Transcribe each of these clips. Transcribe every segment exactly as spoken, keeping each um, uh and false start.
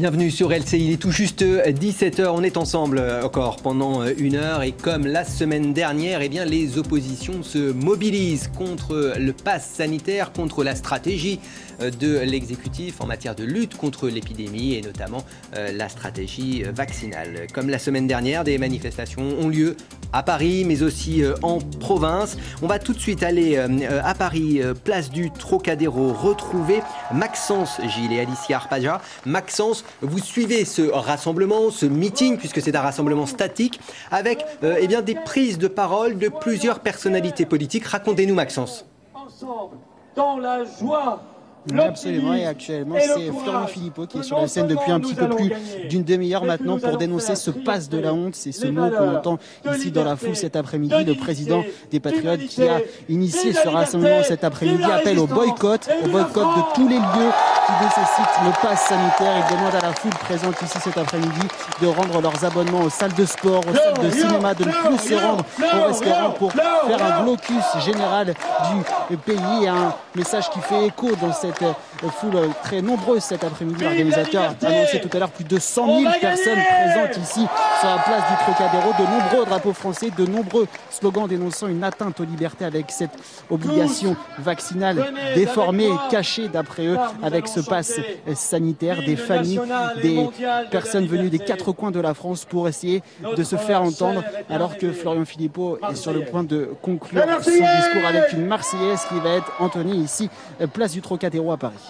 Bienvenue sur L C I, il est tout juste dix-sept heures, on est ensemble encore pendant une heure et comme la semaine dernière, eh bien, les oppositions se mobilisent contre le pass sanitaire, contre la stratégie de l'exécutif en matière de lutte contre l'épidémie et notamment euh, la stratégie vaccinale. Comme la semaine dernière, des manifestations ont lieu à Paris mais aussi euh, en province. On va tout de suite aller euh, à Paris, euh, place du Trocadéro, retrouver Maxence Gilles et Alicia Arpaja. Maxence, vous suivez ce rassemblement, ce meeting, puisque c'est un rassemblement statique, avec euh, eh bien, des prises de parole de plusieurs personnalités politiques. Racontez-nous, Maxence. Ensemble, dans la joie. Oui, absolument, et actuellement c'est Florian Philippot qui est sur la scène depuis un petit peu plus d'une demi-heure maintenant pour dénoncer ce pass de la honte. C'est ce mot qu'on entend ici dans la foule cet après-midi. Le président des Patriotes qui a initié ce rassemblement cet après-midi appelle au boycott, au boycott de tous les lieux qui nécessitent le pass sanitaire. Il demande à la foule présente ici cet après-midi de rendre leurs abonnements aux salles de sport, aux salles de cinéma, de ne plus se rendre au restaurant pour faire un blocus général du pays. Un message qui fait écho dans cette foule très nombreuse cet après-midi. L'organisateur a annoncé tout à l'heure plus de cent mille personnes présentes ici sur la place du Trocadéro. De nombreux drapeaux français, de nombreux slogans dénonçant une atteinte aux libertés avec cette obligation vaccinale déformée, cachée d'après eux, avec ce pass sanitaire. Des familles, des personnes venues des quatre coins de la France pour essayer de se faire entendre, alors que Florian Philippot est sur le point de conclure son discours avec une Marseillaise qui va être entonnée ici, place du Trocadéro à Paris.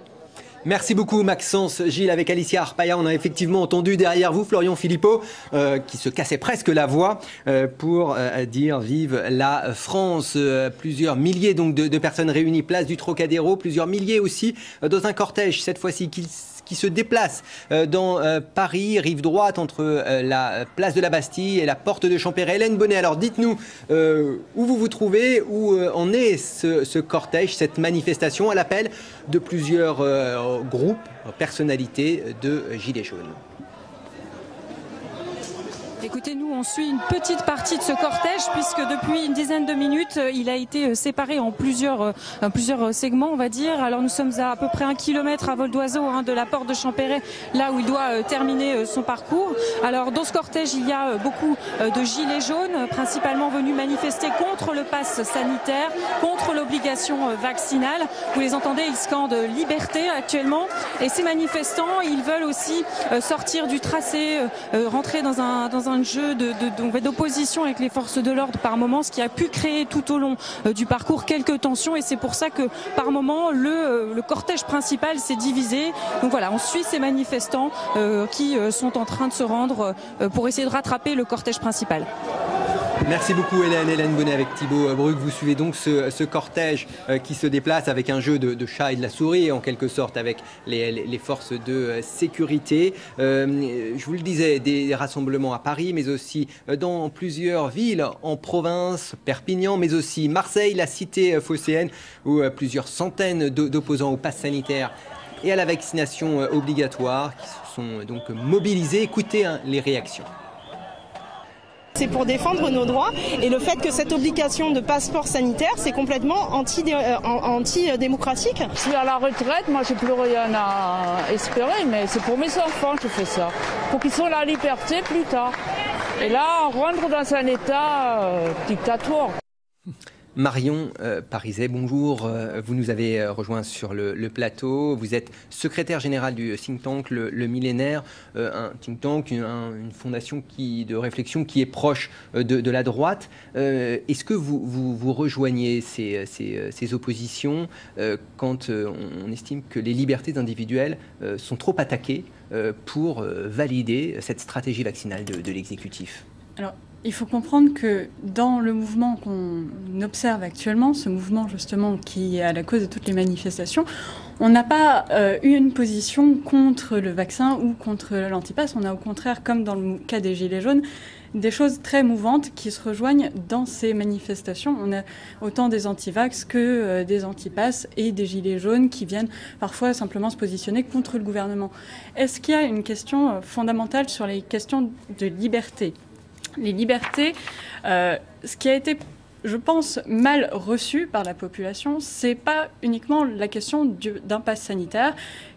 Merci beaucoup Maxence Gilles. Avec Alicia Arpaja, on a effectivement entendu derrière vous Florian Philippot euh, qui se cassait presque la voix euh, pour euh, dire vive la France. Euh, plusieurs milliers donc de, de personnes réunies place du Trocadéro, plusieurs milliers aussi euh, dans un cortège cette fois-ci qui qui se déplace euh, dans euh, Paris, rive droite entre euh, la place de la Bastille et la porte de Champéret. Hélène Bonnet, alors dites-nous euh, où vous vous trouvez, où euh, en est ce, ce cortège, cette manifestation à l'appel de plusieurs euh, groupes, personnalités de Gilets jaunes. Écoutez, nous, on suit une petite partie de ce cortège puisque depuis une dizaine de minutes, il a été séparé en plusieurs, euh, plusieurs segments, on va dire. Alors nous sommes à à peu près un kilomètre à vol d'oiseau hein, de la porte de Champéret, là où il doit euh, terminer euh, son parcours. Alors dans ce cortège, il y a euh, beaucoup euh, de gilets jaunes, principalement venus manifester contre le pass sanitaire, contre l'obligation euh, vaccinale. Vous les entendez, ils scandent liberté actuellement. Et ces manifestants, ils veulent aussi euh, sortir du tracé, euh, rentrer dans un, dans un un jeu de, de, d'opposition avec les forces de l'ordre par moment, ce qui a pu créer tout au long euh, du parcours quelques tensions, et c'est pour ça que par moment le, euh, le cortège principal s'est divisé. Donc voilà, on suit ces manifestants euh, qui euh, sont en train de se rendre euh, pour essayer de rattraper le cortège principal. Merci beaucoup Hélène, Hélène Bonnet avec Thibaut Bruck. Vous suivez donc ce, ce cortège euh, qui se déplace avec un jeu de, de chat et de la souris en quelque sorte avec les, les forces de sécurité. Euh, je vous le disais, des rassemblements à Paris mais aussi dans plusieurs villes en province, Perpignan mais aussi Marseille, la cité phocéenne où plusieurs centaines d'opposants au pass sanitaire et à la vaccination obligatoire qui se sont donc mobilisés. Écoutez hein, les réactions. C'est pour défendre nos droits et le fait que cette obligation de passeport sanitaire, c'est complètement anti-démocratique. Je suis à la retraite, moi j'ai plus rien à espérer, mais c'est pour mes enfants que je fais ça. Pour qu'ils aient la liberté plus tard. Et là, on rentre dans un état euh, dictatoire. Marion euh, Pariset, bonjour. Euh, vous nous avez euh, rejoint sur le, le plateau. Vous êtes secrétaire général du think tank Le, le Millénaire, euh, un think tank, une, un, une fondation qui, de réflexion qui est proche euh, de, de la droite. Euh, Est-ce que vous, vous, vous rejoignez ces, ces, ces oppositions euh, quand euh, on estime que les libertés individuelles euh, sont trop attaquées euh, pour euh, valider cette stratégie vaccinale de, de l'exécutif ? Alors, il faut comprendre que dans le mouvement qu'on observe actuellement, ce mouvement justement qui est à la cause de toutes les manifestations, on n'a pas euh, eu une position contre le vaccin ou contre l'antipass. On a au contraire, comme dans le cas des Gilets jaunes, des choses très mouvantes qui se rejoignent dans ces manifestations. On a autant des antivax que euh, des antipass et des Gilets jaunes qui viennent parfois simplement se positionner contre le gouvernement. Est-ce qu'il y a une question fondamentale sur les questions de liberté ? Les libertés, euh, ce qui a été, je pense, mal reçu par la population, c'est pas uniquement la question du, d'un pass sanitaire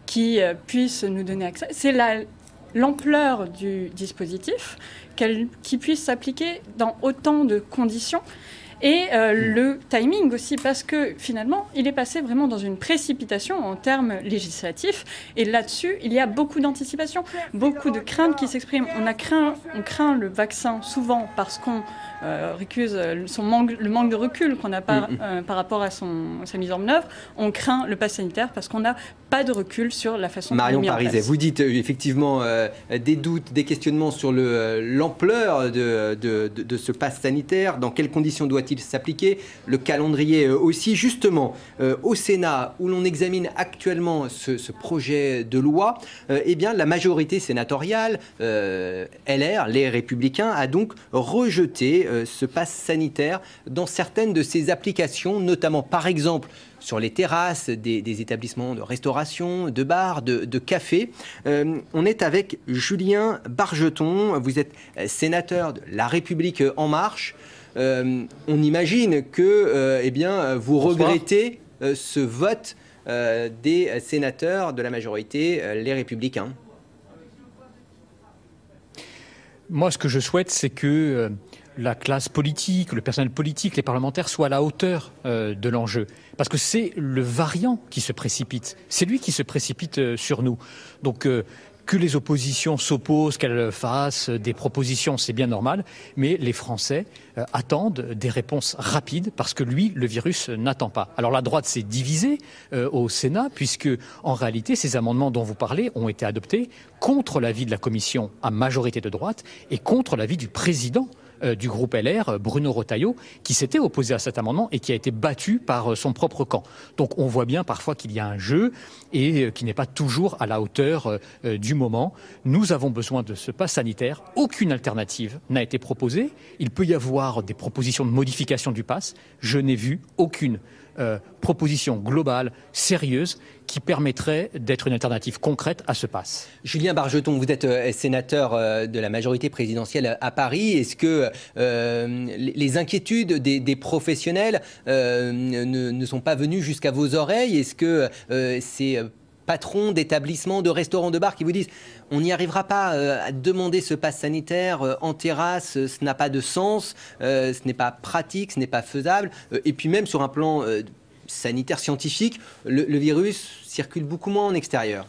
qui euh, puisse nous donner accès. C'est la l'ampleur du dispositif, qu'elle, qui puisse s'appliquer dans autant de conditions. Et euh, le timing aussi, parce que finalement, il est passé vraiment dans une précipitation en termes législatifs. Et là-dessus, il y a beaucoup d'anticipation, beaucoup de craintes qui s'expriment. On a craint, on craint le vaccin souvent parce qu'on euh, récuse son manque, le manque de recul qu'on a par, euh, par rapport à son, sa mise en œuvre. On craint le pass sanitaire parce qu'on n'a pas de recul sur la façon dont Marion il est mis en Pariset, place. vous dites euh, effectivement euh, des doutes, des questionnements sur le, euh, l'ampleur de, de, de, de ce pass sanitaire, dans quelles conditions doit-il s'appliquer, le calendrier euh, aussi. Justement, euh, au Sénat, où l'on examine actuellement ce, ce projet de loi, euh, eh bien, la majorité sénatoriale, euh, L R, les Républicains, a donc rejeté euh, ce pass sanitaire dans certaines de ses applications, notamment par exemple sur les terrasses des, des établissements de restauration, de bars, de, de cafés. Euh, on est avec Julien Bargeton, vous êtes sénateur de La République En Marche. Euh, on imagine que euh, eh bien, vous Bonsoir. regrettez euh, ce vote euh, des sénateurs de la majorité, euh, les Républicains. Moi, ce que je souhaite, c'est que euh, la classe politique, le personnel politique, les parlementaires soient à la hauteur euh, de l'enjeu. Parce que c'est le variant qui se précipite. C'est lui qui se précipite euh, sur nous. Donc, euh, que les oppositions s'opposent, qu'elles fassent des propositions, c'est bien normal. Mais les Français euh, attendent des réponses rapides parce que lui, le virus, n'attend pas. Alors la droite s'est divisée euh, au Sénat puisque, en réalité, ces amendements dont vous parlez ont été adoptés contre l'avis de la Commission à majorité de droite et contre l'avis du président Euh, du groupe L R, Bruno Retailleau, qui s'était opposé à cet amendement et qui a été battu par euh, son propre camp. Donc on voit bien parfois qu'il y a un jeu et euh, qui n'est pas toujours à la hauteur euh, du moment. Nous avons besoin de ce pass sanitaire. Aucune alternative n'a été proposée. Il peut y avoir des propositions de modification du pass. Je n'ai vu aucune euh, proposition globale, sérieuse, qui permettrait d'être une alternative concrète à ce pass. Julien Bargeton, vous êtes euh, sénateur euh, de la majorité présidentielle à Paris. Est-ce que euh, les inquiétudes des, des professionnels euh, ne, ne sont pas venues jusqu'à vos oreilles? Est-ce que euh, ces patrons d'établissements, de restaurants, de bars qui vous disent on n'y arrivera pas euh, à demander ce pass sanitaire euh, en terrasse, euh, ce n'a pas de sens, euh, ce n'est pas pratique, ce n'est pas faisable, euh, et puis même sur un plan euh, sanitaire scientifique, le, le virus circule beaucoup moins en extérieur?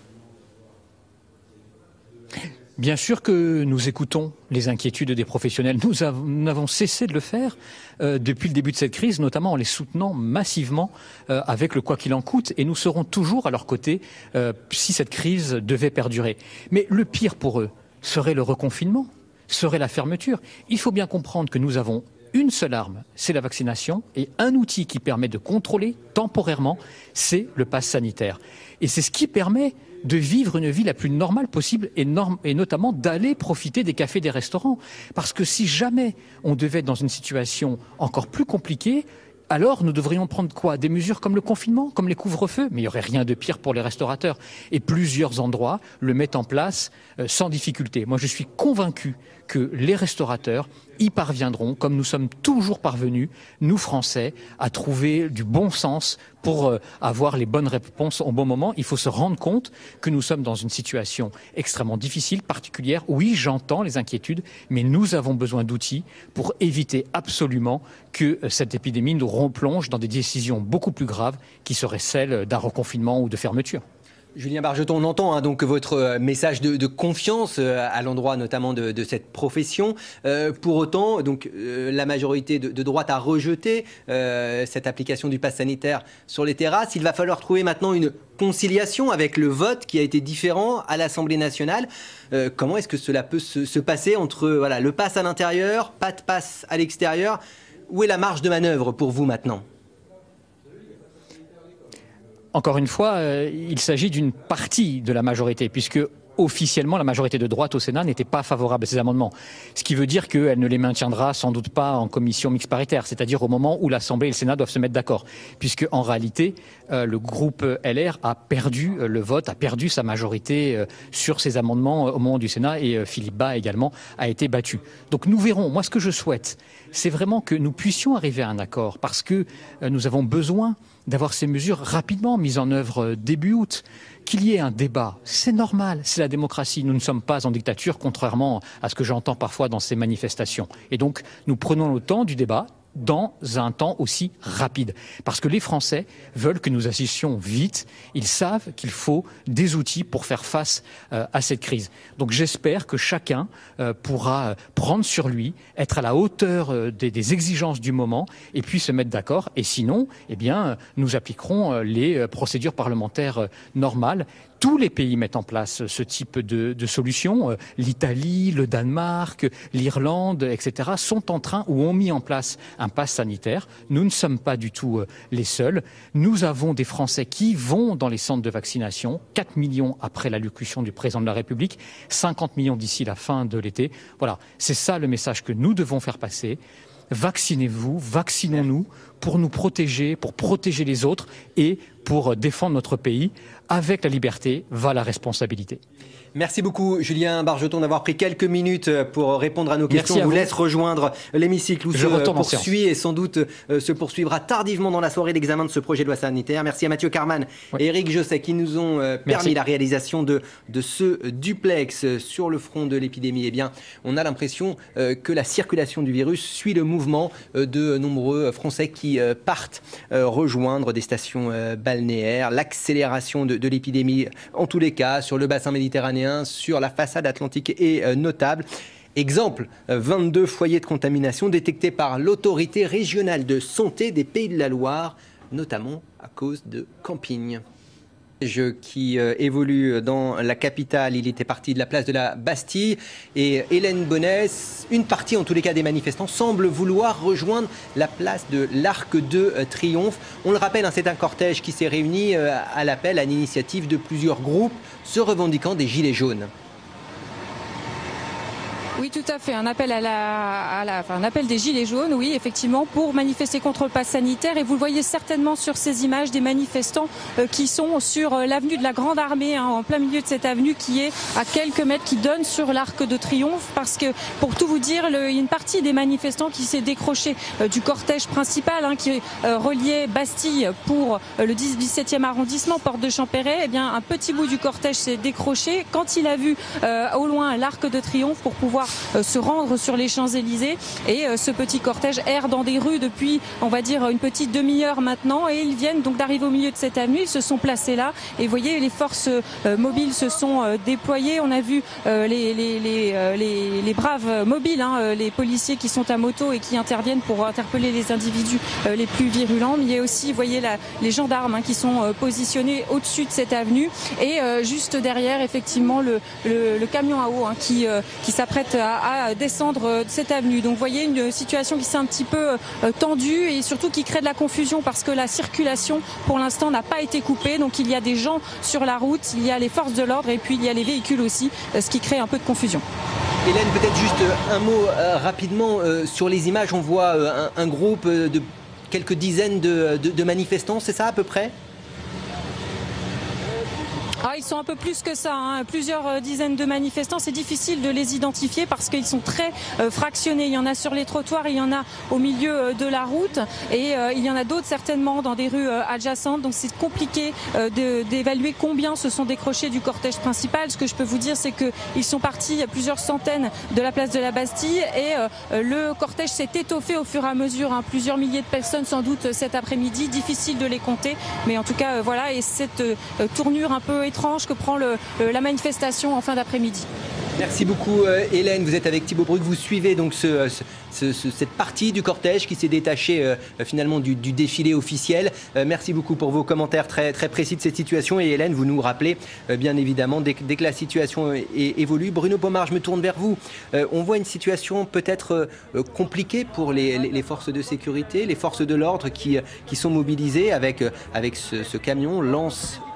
Bien sûr que nous écoutons les inquiétudes des professionnels. Nous avons, nous avons cessé de le faire euh, depuis le début de cette crise, notamment en les soutenant massivement euh, avec le quoi qu'il en coûte. Et nous serons toujours à leur côté euh, si cette crise devait perdurer. Mais le pire pour eux serait le reconfinement, serait la fermeture. Il faut bien comprendre que nous avons une seule arme, c'est la vaccination, et un outil qui permet de contrôler temporairement, c'est le pass sanitaire. Et c'est ce qui permet de vivre une vie la plus normale possible et, norm- et notamment d'aller profiter des cafés, des restaurants. Parce que si jamais on devait être dans une situation encore plus compliquée, alors nous devrions prendre quoi? Des mesures comme le confinement, comme les couvre-feux? Mais il n'y aurait rien de pire pour les restaurateurs. Et plusieurs endroits le mettent en place euh, sans difficulté. Moi, je suis convaincu que les restaurateurs y parviendront, comme nous sommes toujours parvenus, nous Français, à trouver du bon sens pour euh, avoir les bonnes réponses au bon moment. Il faut se rendre compte que nous sommes dans une situation extrêmement difficile, particulière. Oui, j'entends les inquiétudes, mais nous avons besoin d'outils pour éviter absolument que euh, cette épidémie nous replonge dans des décisions beaucoup plus graves qui seraient celles d'un reconfinement ou de fermeture. Julien Bargeton, on entend hein, donc votre message de, de confiance euh, à l'endroit notamment de, de cette profession. Euh, pour autant, donc, euh, la majorité de, de droite a rejeté euh, cette application du pass sanitaire sur les terrasses. Il va falloir trouver maintenant une conciliation avec le vote qui a été différent à l'Assemblée nationale. Euh, comment est-ce que cela peut se, se passer entre voilà, le pass à l'intérieur, pas de pass à l'extérieur? Où est la marge de manœuvre pour vous maintenant? Encore une fois, euh, il s'agit d'une partie de la majorité, puisque officiellement, la majorité de droite au Sénat n'était pas favorable à ces amendements. Ce qui veut dire qu'elle ne les maintiendra sans doute pas en commission mixte paritaire, c'est-à-dire au moment où l'Assemblée et le Sénat doivent se mettre d'accord. Puisque, en réalité, euh, le groupe L R a perdu euh, le vote, a perdu sa majorité euh, sur ces amendements euh, au moment du Sénat, et euh, Philippe Bas également a été battu. Donc nous verrons. Moi, ce que je souhaite, c'est vraiment que nous puissions arriver à un accord, parce que euh, nous avons besoin d'avoir ces mesures rapidement mises en œuvre euh, début août. Qu'il y ait un débat, c'est normal, c'est la démocratie. Nous ne sommes pas en dictature, contrairement à ce que j'entends parfois dans ces manifestations. Et donc, nous prenons le temps du débat dans un temps aussi rapide. Parce que les Français veulent que nous agissions vite. Ils savent qu'il faut des outils pour faire face euh, à cette crise. Donc j'espère que chacun euh, pourra prendre sur lui, être à la hauteur euh, des, des exigences du moment et puis se mettre d'accord. Et sinon, eh bien, nous appliquerons euh, les euh, procédures parlementaires euh, normales. Tous les pays mettent en place ce type de, de solution. L'Italie, le Danemark, l'Irlande, et cetera sont en train ou ont mis en place un pass sanitaire. Nous ne sommes pas du tout les seuls. Nous avons des Français qui vont dans les centres de vaccination, quatre millions après l'allocution du président de la République, cinquante millions d'ici la fin de l'été. Voilà, c'est ça le message que nous devons faire passer. Vaccinez-vous, vaccinons-nous pour nous protéger, pour protéger les autres et pour défendre notre pays. Avec la liberté va la responsabilité. Merci beaucoup Julien Bargeton d'avoir pris quelques minutes pour répondre à nos questions. Merci à On vous vous. laisse rejoindre l'hémicycle où Je se retourne en poursuit et sans doute euh, se poursuivra tardivement dans la soirée l'examen de ce projet de loi sanitaire. Merci à Mathieu Carman Oui. et Éric Josset qui nous ont euh, permis Merci. la réalisation de, de ce duplex sur le front de l'épidémie. Eh bien, on a l'impression euh, que la circulation du virus suit le mouvement euh, de nombreux Français qui euh, partent euh, rejoindre des stations euh, balnéaires. L'accélération de, de l'épidémie, en tous les cas, sur le bassin méditerranéen, sur la façade atlantique est euh, notable. Exemple, euh, vingt-deux foyers de contamination détectés par l'autorité régionale de santé des Pays de la Loire, notamment à cause de camping. Qui euh, évolue dans la capitale, il était parti de la place de la Bastille et Hélène Bonnet, une partie en tous les cas des manifestants semble vouloir rejoindre la place de l'Arc de Triomphe. On le rappelle, hein, c'est un cortège qui s'est réuni euh, à l'appel, à l'initiative de plusieurs groupes se revendiquant des Gilets jaunes. Oui, tout à fait. Un appel à la, à la, enfin, un appel des Gilets jaunes, oui, effectivement, pour manifester contre le pass sanitaire. Et vous le voyez certainement sur ces images des manifestants euh, qui sont sur euh, l'avenue de la Grande Armée, hein, en plein milieu de cette avenue qui est à quelques mètres, qui donne sur l'Arc de Triomphe. Parce que, pour tout vous dire, le, il y a une partie des manifestants qui s'est décrochée euh, du cortège principal, hein, qui euh, reliait Bastille pour euh, le dix-septième arrondissement, porte de Champéret. Eh bien, un petit bout du cortège s'est décroché quand il a vu euh, au loin l'Arc de Triomphe pour pouvoir Euh, se rendre sur les Champs-Élysées. Et euh, ce petit cortège erre dans des rues depuis, on va dire, une petite demi-heure maintenant. Et ils viennent donc d'arriver au milieu de cette avenue. Ils se sont placés là. Et vous voyez, les forces euh, mobiles se sont euh, déployées. On a vu euh, les, les, les, euh, les, les braves mobiles, hein, euh, les policiers qui sont à moto et qui interviennent pour interpeller les individus euh, les plus virulents. Mais il y a aussi, vous voyez, la, les gendarmes, hein, qui sont euh, positionnés au-dessus de cette avenue. Et euh, juste derrière, effectivement, le, le, le camion à eau, hein, qui, euh, qui s'apprête à, à descendre cette avenue. Donc vous voyez une situation qui s'est un petit peu euh, tendue et surtout qui crée de la confusion parce que la circulation pour l'instant n'a pas été coupée. Donc il y a des gens sur la route, il y a les forces de l'ordre et puis il y a les véhicules aussi, euh, ce qui crée un peu de confusion. Hélène, peut-être juste un mot euh, rapidement euh, sur les images. On voit euh, un, un groupe de quelques dizaines de, de, de manifestants, c'est ça à peu près ? Ah, ils sont un peu plus que ça, hein. Plusieurs euh, dizaines de manifestants. C'est difficile de les identifier parce qu'ils sont très euh, fractionnés. Il y en a sur les trottoirs, il y en a au milieu euh, de la route et euh, il y en a d'autres certainement dans des rues euh, adjacentes. Donc c'est compliqué euh, de, d'évaluer combien se sont décrochés du cortège principal. Ce que je peux vous dire, c'est qu'ils sont partis à plusieurs centaines de la place de la Bastille et euh, le cortège s'est étoffé au fur et à mesure, hein. Plusieurs milliers de personnes sans doute cet après-midi. Difficile de les compter, mais en tout cas euh, voilà. Et cette euh, tournure un peu étrange que prend le, la manifestation en fin d'après-midi. Merci beaucoup euh, Hélène, vous êtes avec Thibaut Bruck, vous suivez donc ce, ce, ce, cette partie du cortège qui s'est détachée euh, finalement du, du défilé officiel. Euh, merci beaucoup pour vos commentaires très, très précis de cette situation et Hélène, vous nous rappelez euh, bien évidemment dès, dès que la situation é, é, évolue. Bruno Pomar, je me tourne vers vous. Euh, on voit une situation peut-être euh, compliquée pour les, les, les forces de sécurité, les forces de l'ordre qui, qui sont mobilisées avec, avec ce, ce camion lance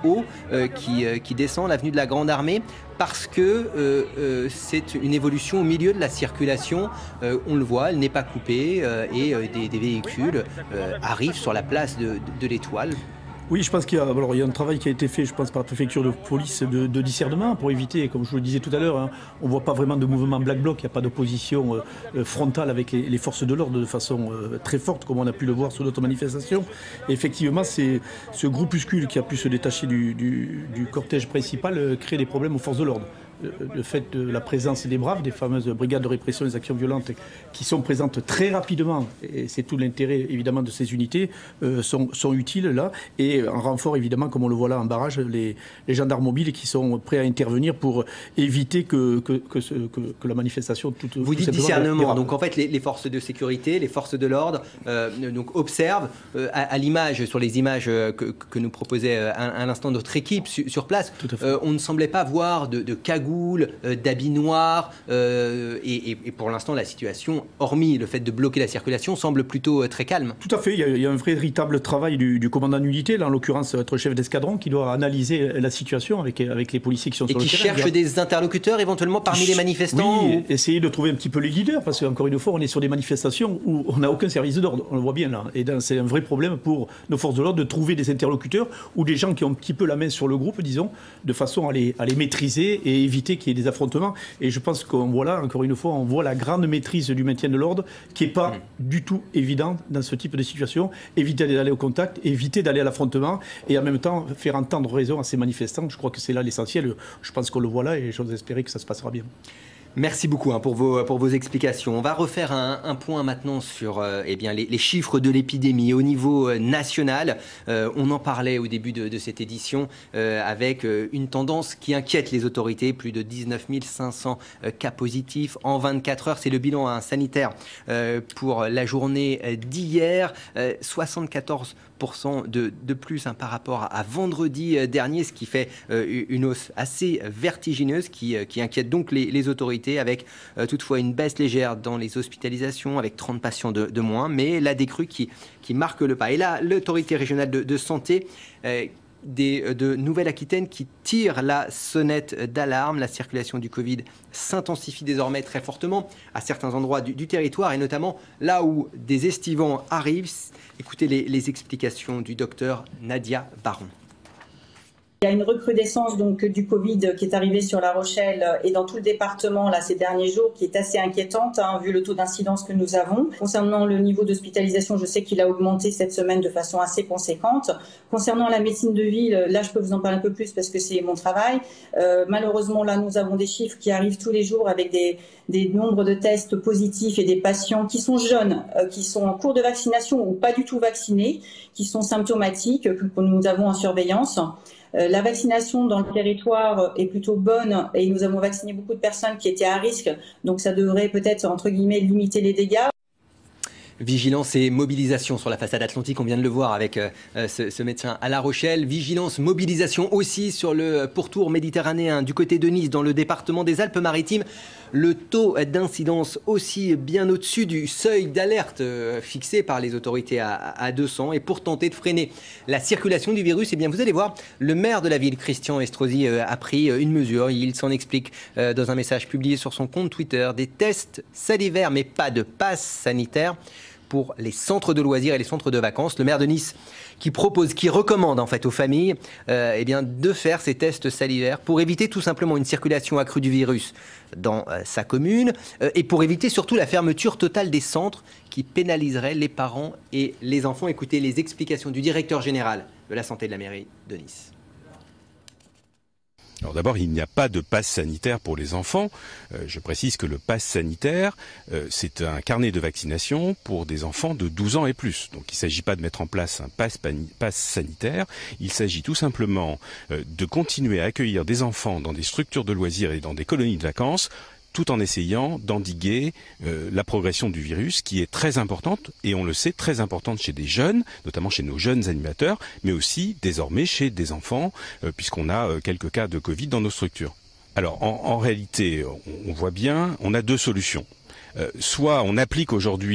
haut euh, qui, euh, qui descend l'avenue de la Grande Armée parce que euh, euh, c'est une évolution au milieu de la circulation. Euh, on le voit, elle n'est pas coupée euh, et euh, des, des véhicules euh, arrivent sur la place de, de, de l'Étoile. Oui, je pense qu'il y a, alors, il y a un travail qui a été fait, je pense, par la préfecture de police de, de discernement pour éviter, comme je vous le disais tout à l'heure, hein, on ne voit pas vraiment de mouvement black bloc, il n'y a pas d'opposition euh, frontale avec les, les forces de l'ordre de façon euh, très forte, comme on a pu le voir sur d'autres manifestations. Et effectivement, c'est ce groupuscule qui a pu se détacher du, du, du cortège principal euh, crée des problèmes aux forces de l'ordre. Le fait de la présence des braves, des fameuses brigades de répression des actions violentes qui sont présentes très rapidement, et c'est tout l'intérêt évidemment de ces unités, euh, sont, sont utiles là, et en renfort évidemment, comme on le voit là en barrage, les, les gendarmes mobiles qui sont prêts à intervenir pour éviter que, que, que, ce, que, que la manifestation... Toute, Vous dites discernement, donc en fait les, les forces de sécurité, les forces de l'ordre euh, donc observent euh, à, à l'image, sur les images que, que nous proposait à, à l'instant notre équipe su, sur place, euh, on ne semblait pas voir de, de cagoule, Euh, d'habits noirs euh, et, et, et pour l'instant la situation, hormis le fait de bloquer la circulation, semble plutôt euh, très calme. Tout à fait, il y a, il y a un véritable travail du, du commandant d'unité, là en l'occurrence être chef d'escadron, qui doit analyser la situation avec, avec les policiers qui sont et sur le terrain. Et qui cherche des interlocuteurs éventuellement parmi les manifestants. Oui, ou... essayer de trouver un petit peu les leaders, parce qu'encore une fois on est sur des manifestations où on n'a aucun service d'ordre, on le voit bien là, et c'est un vrai problème pour nos forces de l'ordre de trouver des interlocuteurs ou des gens qui ont un petit peu la main sur le groupe, disons, de façon à les, à les maîtriser et éviter qu'il y ait des affrontements. Et je pense qu'on voit là, encore une fois, on voit la grande maîtrise du maintien de l'ordre qui n'est pas mmh. du tout évident dans ce type de situation. Éviter d'aller au contact, éviter d'aller à l'affrontement et en même temps faire entendre raison à ces manifestants. Je crois que c'est là l'essentiel. Je pense qu'on le voit là et j'ose espérer que ça se passera bien. Merci beaucoup hein, pour, vos, pour vos explications. On va refaire un, un point maintenant sur euh, eh bien, les, les chiffres de l'épidémie au niveau euh, national. Euh, on en parlait au début de, de cette édition euh, avec euh, une tendance qui inquiète les autorités. Plus de dix-neuf mille cinq cents euh, cas positifs en vingt-quatre heures. C'est le bilan hein, sanitaire euh, pour la journée d'hier. Euh, soixante-quatorze pour cent de, de plus hein, par rapport à, à vendredi dernier, ce qui fait euh, une hausse assez vertigineuse qui, euh, qui inquiète donc les, les autorités, avec euh, toutefois une baisse légère dans les hospitalisations, avec trente patients de, de moins, mais la décrue qui, qui marque le pas. Et là, l'autorité régionale de, de santé euh, des, de Nouvelle-Aquitaine qui tire la sonnette d'alarme. La circulation du Covid s'intensifie désormais très fortement à certains endroits du, du territoire, et notamment là où des estivants arrivent. Écoutez les, les explications du docteur Nadia Baron. Il y a une recrudescence donc du Covid qui est arrivée sur La Rochelle et dans tout le département là ces derniers jours, qui est assez inquiétante hein, vu le taux d'incidence que nous avons. Concernant le niveau d'hospitalisation, je sais qu'il a augmenté cette semaine de façon assez conséquente. Concernant la médecine de ville, là je peux vous en parler un peu plus parce que c'est mon travail. Euh, malheureusement là nous avons des chiffres qui arrivent tous les jours avec des, des nombres de tests positifs et des patients qui sont jeunes, euh, qui sont en cours de vaccination ou pas du tout vaccinés, qui sont symptomatiques, que, que nous avons en surveillance. Euh, la vaccination dans le territoire est plutôt bonne et nous avons vacciné beaucoup de personnes qui étaient à risque, donc ça devrait peut-être, entre guillemets, limiter les dégâts. Vigilance et mobilisation sur la façade atlantique, on vient de le voir avec euh, ce, ce médecin à La Rochelle. Vigilance, mobilisation aussi sur le pourtour méditerranéen du côté de Nice, dans le département des Alpes-Maritimes. Le taux d'incidence aussi bien au-dessus du seuil d'alerte euh, fixé par les autorités à, à deux cents. Et pour tenter de freiner la circulation du virus, eh bien, vous allez voir, le maire de la ville, Christian Estrosi, euh, a pris une mesure. Il s'en explique euh, dans un message publié sur son compte Twitter. Des tests salivaires, mais pas de passe sanitaire pour les centres de loisirs et les centres de vacances. Le maire de Nice qui propose, qui recommande en fait aux familles euh, eh bien, de faire ces tests salivaires pour éviter tout simplement une circulation accrue du virus dans euh, sa commune euh, et pour éviter surtout la fermeture totale des centres qui pénaliserait les parents et les enfants. Écoutez les explications du directeur général de la santé de la mairie de Nice. Alors d'abord, il n'y a pas de passe sanitaire pour les enfants. Euh, je précise que le passe sanitaire, euh, c'est un carnet de vaccination pour des enfants de douze ans et plus. Donc il ne s'agit pas de mettre en place un passe, passe sanitaire. Il s'agit tout simplement euh, de continuer à accueillir des enfants dans des structures de loisirs et dans des colonies de vacances, tout en essayant d'endiguer euh, la progression du virus, qui est très importante, et on le sait, très importante chez des jeunes, notamment chez nos jeunes animateurs, mais aussi désormais chez des enfants, euh, puisqu'on a euh, quelques cas de Covid dans nos structures. Alors, en, en réalité, on, on voit bien, on a deux solutions. Euh, soit on applique aujourd'hui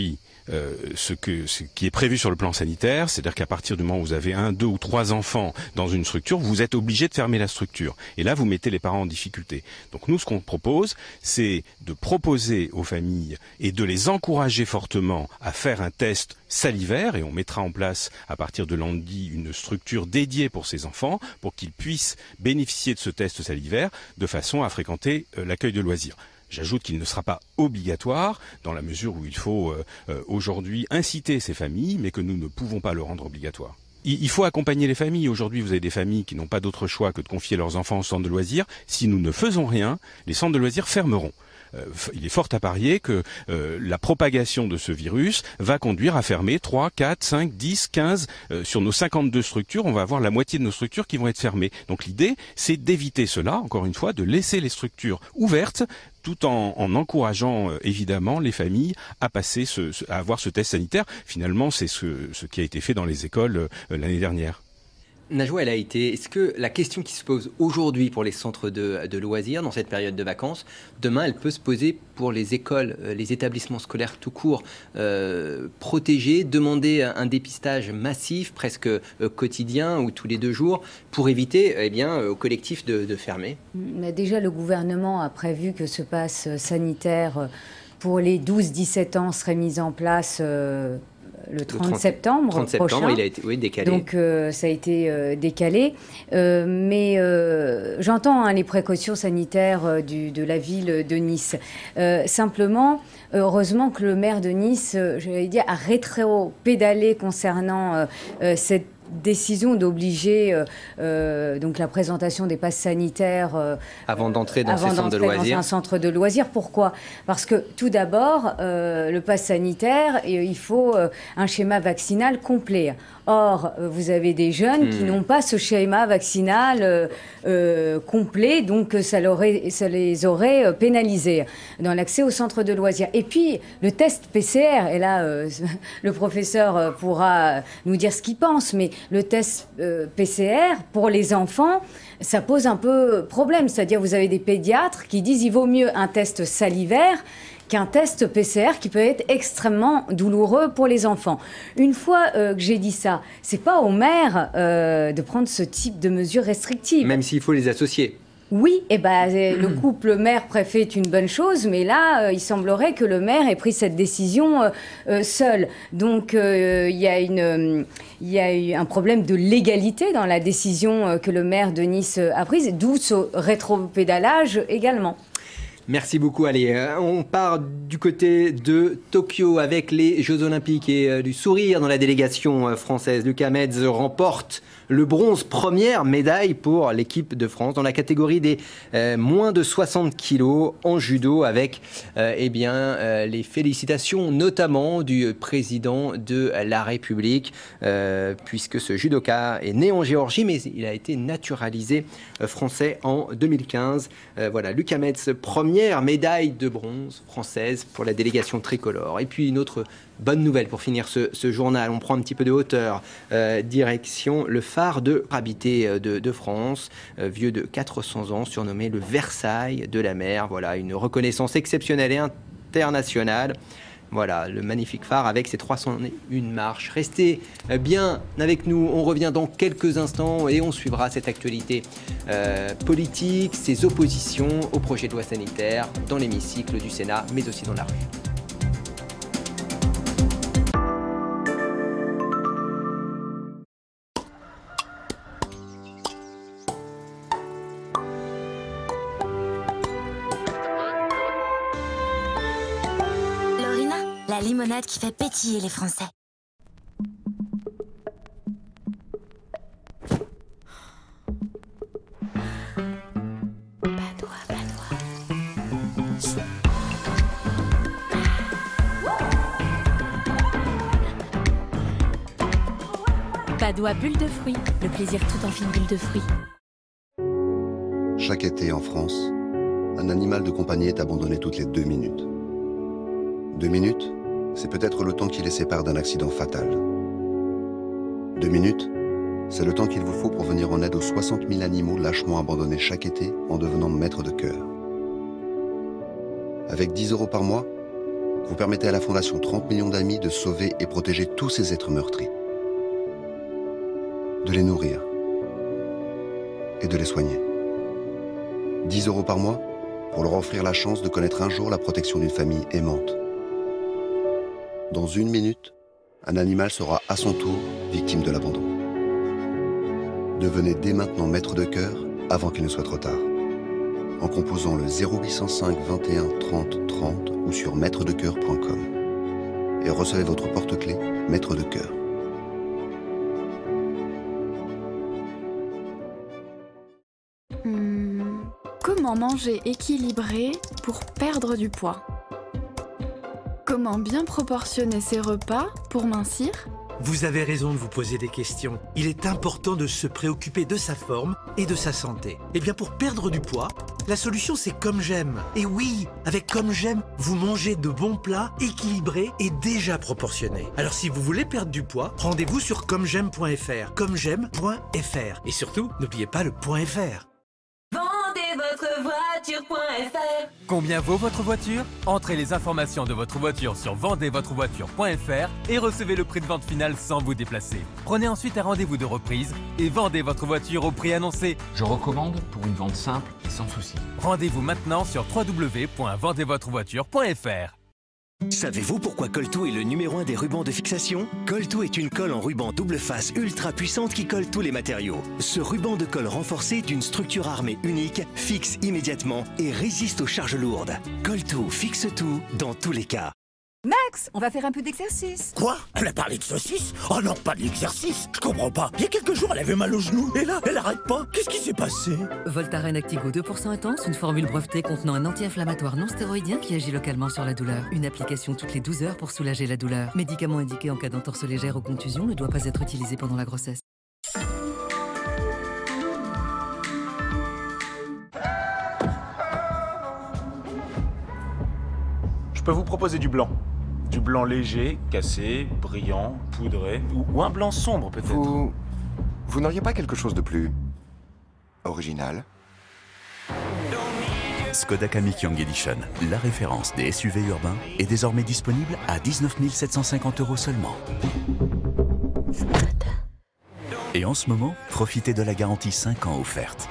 euh, ce, que, ce qui est prévu sur le plan sanitaire, c'est-à-dire qu'à partir du moment où vous avez un, deux ou trois enfants dans une structure, vous êtes obligé de fermer la structure. Et là, vous mettez les parents en difficulté. Donc nous, ce qu'on propose, c'est de proposer aux familles et de les encourager fortement à faire un test salivaire, et on mettra en place à partir de lundi une structure dédiée pour ces enfants, pour qu'ils puissent bénéficier de ce test salivaire de façon à fréquenter euh, l'accueil de loisirs. J'ajoute qu'il ne sera pas obligatoire dans la mesure où il faut euh, euh, aujourd'hui inciter ces familles, mais que nous ne pouvons pas le rendre obligatoire. Il, il faut accompagner les familles. Aujourd'hui, vous avez des familles qui n'ont pas d'autre choix que de confier leurs enfants au centre de loisirs. Si nous ne faisons rien, les centres de loisirs fermeront. Euh, il est fort à parier que euh, la propagation de ce virus va conduire à fermer trois, quatre, cinq, dix, quinze euh, sur nos cinquante-deux structures, on va avoir la moitié de nos structures qui vont être fermées. Donc l'idée, c'est d'éviter cela, encore une fois, de laisser les structures ouvertes, tout en, en encourageant euh, évidemment les familles à passer, ce, ce, à avoir ce test sanitaire. Finalement, c'est ce, ce qui a été fait dans les écoles euh, l'année dernière. Najwa El Haïté, est-ce que la question qui se pose aujourd'hui pour les centres de, de loisirs dans cette période de vacances, demain elle peut se poser pour les écoles, les établissements scolaires tout court, euh, protégés, demander un dépistage massif, presque euh, quotidien ou tous les deux jours, pour éviter eh bien, au collectif de, de fermer? Mais déjà, le gouvernement a prévu que ce pass sanitaire pour les douze dix-sept ans serait mis en place euh, le trente septembre trente septembre, prochain. Il a été oui, décalé. Donc euh, ça a été euh, décalé. Euh, mais euh, j'entends hein, les précautions sanitaires euh, du, de la ville de Nice. Euh, simplement, heureusement que le maire de Nice, euh, j'allais dire, a rétro-pédalé concernant euh, euh, cette décision d'obliger euh, euh, donc la présentation des passes sanitaires euh, avant d'entrer dans avant ces centres de loisirs. Dans un centre de loisirs. Pourquoi? Parce que tout d'abord, euh, le pass sanitaire, il faut euh, un schéma vaccinal complet. Or, vous avez des jeunes mmh. qui n'ont pas ce schéma vaccinal euh, euh, complet, donc ça, ça les aurait euh, pénalisés dans l'accès au centre de loisirs. Et puis, le test P C R, et là, euh, le professeur pourra nous dire ce qu'il pense, mais le test euh, P C R, pour les enfants, ça pose un peu problème. C'est-à-dire, vous avez des pédiatres qui disent qu'il vaut mieux un test salivaire qu'un test P C R qui peut être extrêmement douloureux pour les enfants. Une fois euh, que j'ai dit ça, c'est pas aux maires euh, de prendre ce type de mesures restrictives. Même s'il faut les associer. Oui, eh ben, le couple maire-préfet est une bonne chose, mais là, euh, il semblerait que le maire ait pris cette décision euh, euh, seul. Donc, euh, il y a une, euh, il y a eu un problème de légalité dans la décision euh, que le maire de Nice a prise, d'où ce rétropédalage également. Merci beaucoup. Allez, on part du côté de Tokyo avec les Jeux Olympiques et euh, du sourire dans la délégation euh, française. Lucas Metz remporte le bronze, première médaille pour l'équipe de France dans la catégorie des euh, moins de soixante kilos en judo avec euh, eh bien, euh, les félicitations notamment du président de la République euh, puisque ce judoka est né en Géorgie mais il a été naturalisé euh, français en deux mille quinze. Euh, voilà, Lucas Metz, première médaille de bronze française pour la délégation tricolore. Et puis une autre bonne nouvelle pour finir ce, ce journal, on prend un petit peu de hauteur, euh, direction le phare de habité de, de France, euh, vieux de quatre cents ans, surnommé le Versailles de la mer. Voilà, une reconnaissance exceptionnelle et internationale. Voilà, le magnifique phare avec ses trois cent un marches. Restez bien avec nous, on revient dans quelques instants et on suivra cette actualité euh, politique, ses oppositions au projet de loi sanitaire dans l'hémicycle du Sénat, mais aussi dans la rue. La limonade qui fait pétiller les Français. Padois, Padois. Padois bulle de fruits, le plaisir tout en fine bulle de fruits. Chaque été en France, un animal de compagnie est abandonné toutes les deux minutes. Deux minutes, c'est peut-être le temps qui les sépare d'un accident fatal. Deux minutes, c'est le temps qu'il vous faut pour venir en aide aux soixante mille animaux lâchement abandonnés chaque été en devenant maître de cœur. Avec dix euros par mois, vous permettez à la Fondation trente millions d'amis de sauver et protéger tous ces êtres meurtris. De les nourrir et de les soigner. dix euros par mois pour leur offrir la chance de connaître un jour la protection d'une famille aimante. Dans une minute, un animal sera à son tour victime de l'abandon. Devenez dès maintenant maître de cœur avant qu'il ne soit trop tard. En composant le zéro huit cent cinq vingt et un trente trente ou sur maître de cœur point com. Et recevez votre porte-clés Maître de cœur. Hum, comment manger équilibré pour perdre du poids? Comment bien proportionner ses repas pour mincir? Vous avez raison de vous poser des questions. Il est important de se préoccuper de sa forme et de sa santé. Eh bien, pour perdre du poids, la solution c'est Comme J'aime. Et oui, avec Comme J'aime, vous mangez de bons plats équilibrés et déjà proportionnés. Alors si vous voulez perdre du poids, rendez-vous sur comme j'aime point f r, comme j'aime point f r. Et surtout, n'oubliez pas le .fr. Vendez votre voiture point f r. Combien vaut votre voiture? Entrez les informations de votre voiture sur vendez votre voiture point f r et recevez le prix de vente final sans vous déplacer. Prenez ensuite un rendez-vous de reprise et vendez votre voiture au prix annoncé. Je recommande pour une vente simple et sans souci. Rendez-vous maintenant sur w w w point vendez votre voiture point f r. Savez-vous pourquoi Colto est le numéro un des rubans de fixation? Colto est une colle en ruban double face ultra puissante qui colle tous les matériaux. Ce ruban de colle renforcé d'une structure armée unique fixe immédiatement et résiste aux charges lourdes. Colto fixe tout dans tous les cas. Max, on va faire un peu d'exercice. Quoi? Elle a parlé de saucisse? Oh non, pas de l'exercice. Je comprends pas. Il y a quelques jours, elle avait mal au genou. Et là, elle arrête pas. Qu'est-ce qui s'est passé? Voltaren Actigo deux pour cent intense, une formule brevetée contenant un anti-inflammatoire non stéroïdien qui agit localement sur la douleur. Une application toutes les douze heures pour soulager la douleur. Médicament indiqué en cas d'entorse légère ou contusion, ne doit pas être utilisé pendant la grossesse. Je peux vous proposer du blanc. Du blanc léger, cassé, brillant, poudré, ou, ou un blanc sombre peut-être. Vous... Vous n'auriez pas quelque chose de plus... original? Skoda Kamiq Young Edition, la référence des S U V urbains, est désormais disponible à dix-neuf mille sept cent cinquante euros seulement. Et en ce moment, profitez de la garantie cinq ans offerte.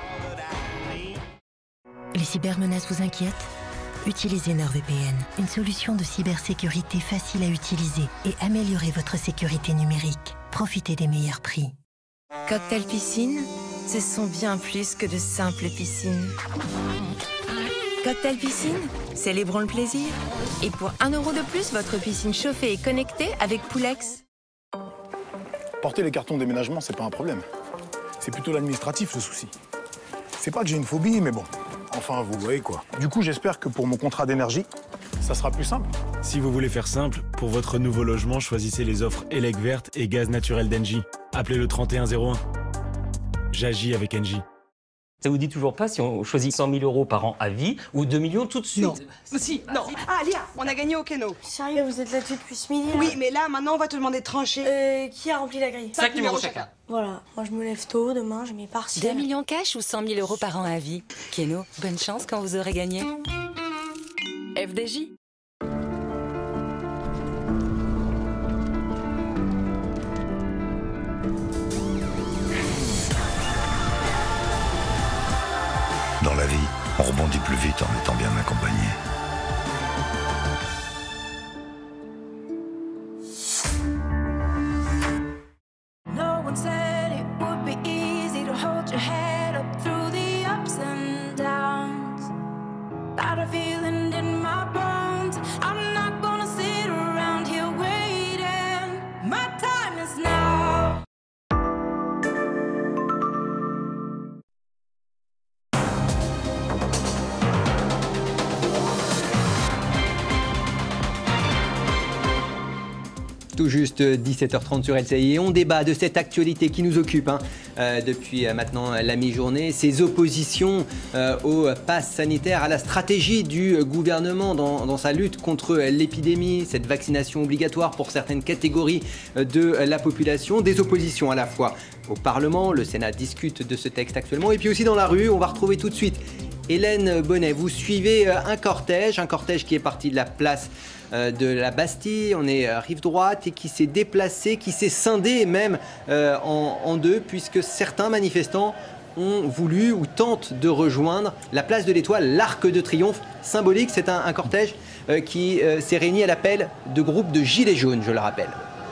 Les cybermenaces vous inquiètent? Utilisez NordVPN, une solution de cybersécurité facile à utiliser et améliorez votre sécurité numérique. Profitez des meilleurs prix. Cocktail Piscine, ce sont bien plus que de simples piscines. Cocktail Piscine, célébrons le plaisir. Et pour un euro de plus, votre piscine chauffée et connectée avec Poulex. Porter les cartons de déménagement, c'est pas un problème. C'est plutôt l'administratif le souci. C'est pas que j'ai une phobie, mais bon. Enfin, vous voyez quoi. Du coup, j'espère que pour mon contrat d'énergie, ça sera plus simple. Si vous voulez faire simple, pour votre nouveau logement, choisissez les offres Elec Verte et Gaz Naturel d'Engie. Appelez le trente et un zéro un. J'agis avec Engie. Ça vous dit toujours pas si on choisit cent mille euros par an à vie ou deux millions tout de suite? Non. Si, non. Ah, Léa, on a gagné au Keno. Sérieux, vous êtes là-dessus depuis ce midi? Oui, mais là, maintenant, on va te demander de trancher. Euh, qui a rempli la grille? Cinq numéros chacun. Voilà, moi je me lève tôt, demain j'ai mes partiels. deux millions cash ou cent mille euros par an à vie? Keno, bonne chance quand vous aurez gagné. F D J. Dans la vie, on rebondit plus vite en étant bien accompagné. No one said it would be easy to hold your head up through the ups and downs. Got a feeling in my bones. I'm not gonna sit around here waiting. My time is now. Tout juste dix-sept heures trente sur L C I et on débat de cette actualité qui nous occupe hein, euh, depuis euh, maintenant la mi-journée, ces oppositions euh, au pass sanitaire, à la stratégie du gouvernement dans, dans sa lutte contre l'épidémie, cette vaccination obligatoire pour certaines catégories de la population, des oppositions à la fois au Parlement, le Sénat discute de ce texte actuellement, et puis aussi dans la rue. On va retrouver tout de suite Hélène Bonnet. Vous suivez un cortège, un cortège qui est parti de la place euh, de la Bastille, on est euh, rive droite, et qui s'est déplacé, qui s'est scindé même euh, en, en deux, puisque certains manifestants ont voulu ou tentent de rejoindre la place de l'Étoile, l'Arc de Triomphe symbolique. C'est un, un cortège euh, qui euh, s'est réuni à l'appel de groupes de gilets jaunes, je le rappelle.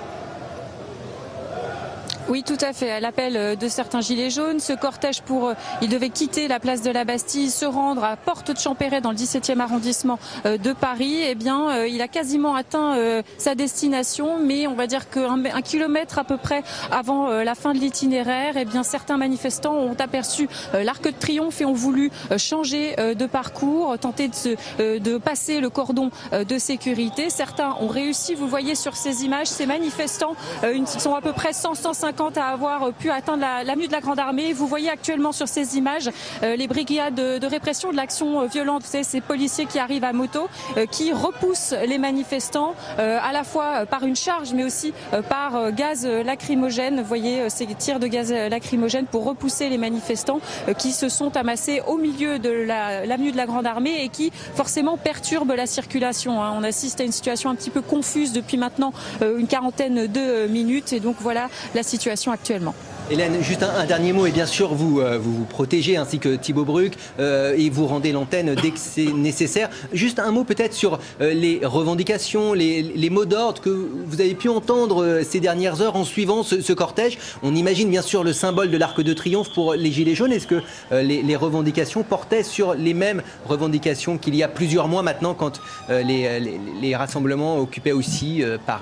Oui, tout à fait. À l'appel de certains gilets jaunes, ce cortège, pour, il devait quitter la place de la Bastille, se rendre à Porte de Champéret dans le dix-septième arrondissement de Paris. Eh bien, il a quasiment atteint sa destination, mais on va dire qu'un un kilomètre à peu près avant la fin de l'itinéraire, eh bien, certains manifestants ont aperçu l'Arc de Triomphe et ont voulu changer de parcours, tenter de, se, de passer le cordon de sécurité. Certains ont réussi. Vous voyez sur ces images, ces manifestants, ils sont à peu près cent à cent cinquante à avoir pu atteindre l'avenue de la Grande Armée. Vous voyez actuellement sur ces images euh, les brigades de, de répression de l'action violente, vous savez, ces policiers qui arrivent à moto, euh, qui repoussent les manifestants euh, à la fois par une charge mais aussi euh, par euh, gaz lacrymogène. Vous voyez euh, ces tirs de gaz lacrymogène pour repousser les manifestants euh, qui se sont amassés au milieu de l'avenue la, de la Grande Armée et qui forcément perturbent la circulation, hein. On assiste à une situation un petit peu confuse depuis maintenant euh, une quarantaine de minutes et donc voilà la situation actuellement. Hélène, juste un, un dernier mot, et bien sûr vous, euh, vous vous protégez ainsi que Thibaut Bruck euh, et vous rendez l'antenne dès que c'est nécessaire. Juste un mot peut-être sur euh, les revendications, les, les mots d'ordre que vous avez pu entendre euh, ces dernières heures en suivant ce, ce cortège. On imagine bien sûr le symbole de l'Arc de Triomphe pour les Gilets jaunes. Est-ce que euh, les, les revendications portaient sur les mêmes revendications qu'il y a plusieurs mois maintenant quand euh, les, les, les rassemblements occupaient aussi euh, Paris ?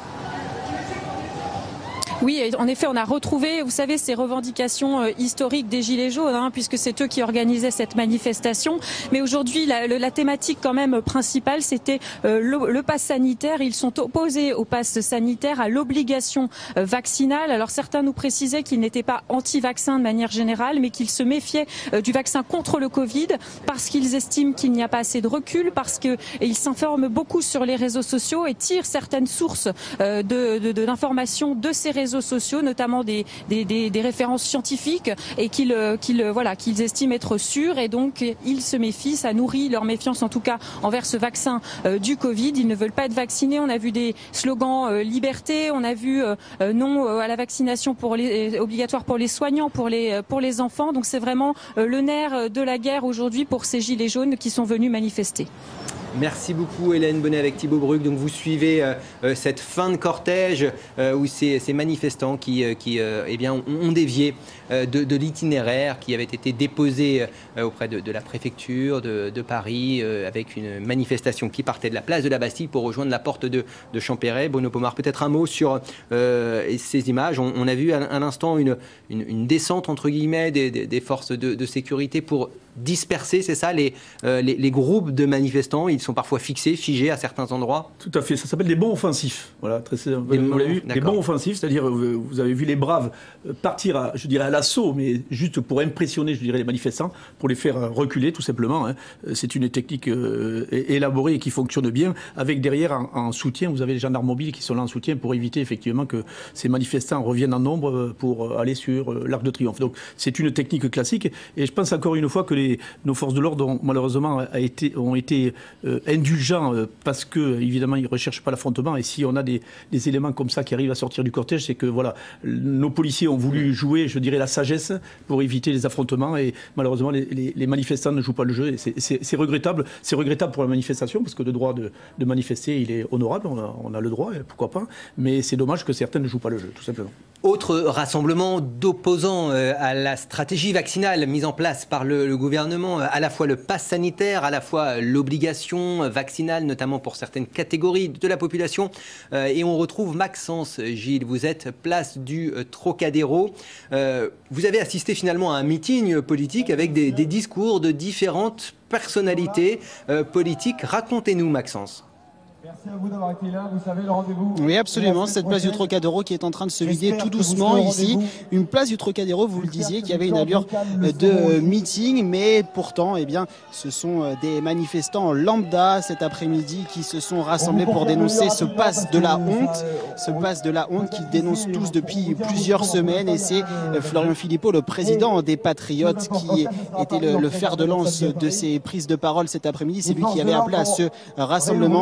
Oui, en effet, on a retrouvé, vous savez, ces revendications historiques des Gilets jaunes, hein, puisque c'est eux qui organisaient cette manifestation. Mais aujourd'hui, la, la thématique quand même principale, c'était euh, le, le pass sanitaire. Ils sont opposés au pass sanitaire, à l'obligation euh, vaccinale. Alors certains nous précisaient qu'ils n'étaient pas anti-vaccins de manière générale, mais qu'ils se méfiaient euh, du vaccin contre le Covid, parce qu'ils estiment qu'il n'y a pas assez de recul, parce qu'ils s'informent beaucoup sur les réseaux sociaux et tirent certaines sources euh, de, de, de, d'informations de ces réseaux sociaux, notamment des, des, des, des références scientifiques, et qu'ils qu'ils, voilà, qu'ils estiment être sûrs, et donc ils se méfient. Ça nourrit leur méfiance, en tout cas envers ce vaccin euh, du Covid. Ils ne veulent pas être vaccinés. On a vu des slogans euh, liberté, on a vu euh, non euh, à la vaccination pour les, euh, obligatoire pour les soignants, pour les, euh, pour les enfants. Donc c'est vraiment euh, le nerf de la guerre aujourd'hui pour ces gilets jaunes qui sont venus manifester. Merci beaucoup Hélène Bonnet avec Thibaut Bruck. Donc vous suivez euh, cette fin de cortège euh, où ces, ces manifestants qui, euh, qui euh, eh bien, ont, ont dévié euh, de, de l'itinéraire qui avait été déposé euh, auprès de, de la préfecture de, de Paris euh, avec une manifestation qui partait de la place de la Bastille pour rejoindre la porte de, de Champéret. Bruno Pomar, peut-être un mot sur euh, ces images. On, on a vu à, à l'instant une, une, une descente entre guillemets des, des, des forces de, de sécurité pour disperser, c'est ça, les, euh, les, les groupes de manifestants. Ils sont parfois fixés, figés à certains endroits. Tout à fait, ça s'appelle des bons offensifs. Voilà, très, des, vous l'avez vu, des bons offensifs, c'est-à-dire vous avez vu les braves partir, à, je dirais à l'assaut, mais juste pour impressionner, je dirais, les manifestants, pour les faire reculer, tout simplement. Hein. C'est une technique euh, élaborée et qui fonctionne bien. Avec derrière, en, en soutien, vous avez les gendarmes mobiles qui sont là en soutien pour éviter effectivement que ces manifestants reviennent en nombre pour aller sur l'Arc de Triomphe. Donc c'est une technique classique. Et je pense encore une fois que les, nos forces de l'ordre ont malheureusement a été, ont été euh, indulgents euh, parce que évidemment ils ne recherchent pas l'affrontement. Et si on a des, des éléments comme ça qui arrivent à sortir du cortège, c'est que voilà, nos policiers ont voulu jouer, je dirais, la sagesse pour éviter les affrontements. Et malheureusement, les, les, les manifestants ne jouent pas le jeu. C'est regrettable. C'est regrettable pour la manifestation parce que le droit de, de manifester, il est honorable. On a, on a le droit, pourquoi pas. Mais c'est dommage que certains ne jouent pas le jeu, tout simplement. Autre rassemblement d'opposants à la stratégie vaccinale mise en place par le, le gouvernement, à la fois le pass sanitaire, à la fois l'obligation vaccinale, notamment pour certaines catégories de la population. Et on retrouve Maxence, Gilles, vous êtes place du Trocadéro. Vous avez assisté finalement à un meeting politique avec des, des discours de différentes personnalités politiques. Racontez-nous, Maxence. Merci à vous d'avoir été là, vous savez le rendez-vous. Oui, absolument, cette place du Trocadéro qui est en train de se vider tout doucement ici. Une place du Trocadéro, vous le disiez, qui avait une allure de meeting, mais pourtant, eh bien, ce sont des manifestants lambda cet après-midi qui se sont rassemblés pour dénoncer ce pass de la honte, ce pass de la honte qu'ils dénoncent tous depuis plusieurs semaines. Et c'est Florian Philippot, le président des Patriotes, qui était le, le fer de lance de ces prises de parole cet après-midi. C'est lui qui avait appelé à ce rassemblement et lui a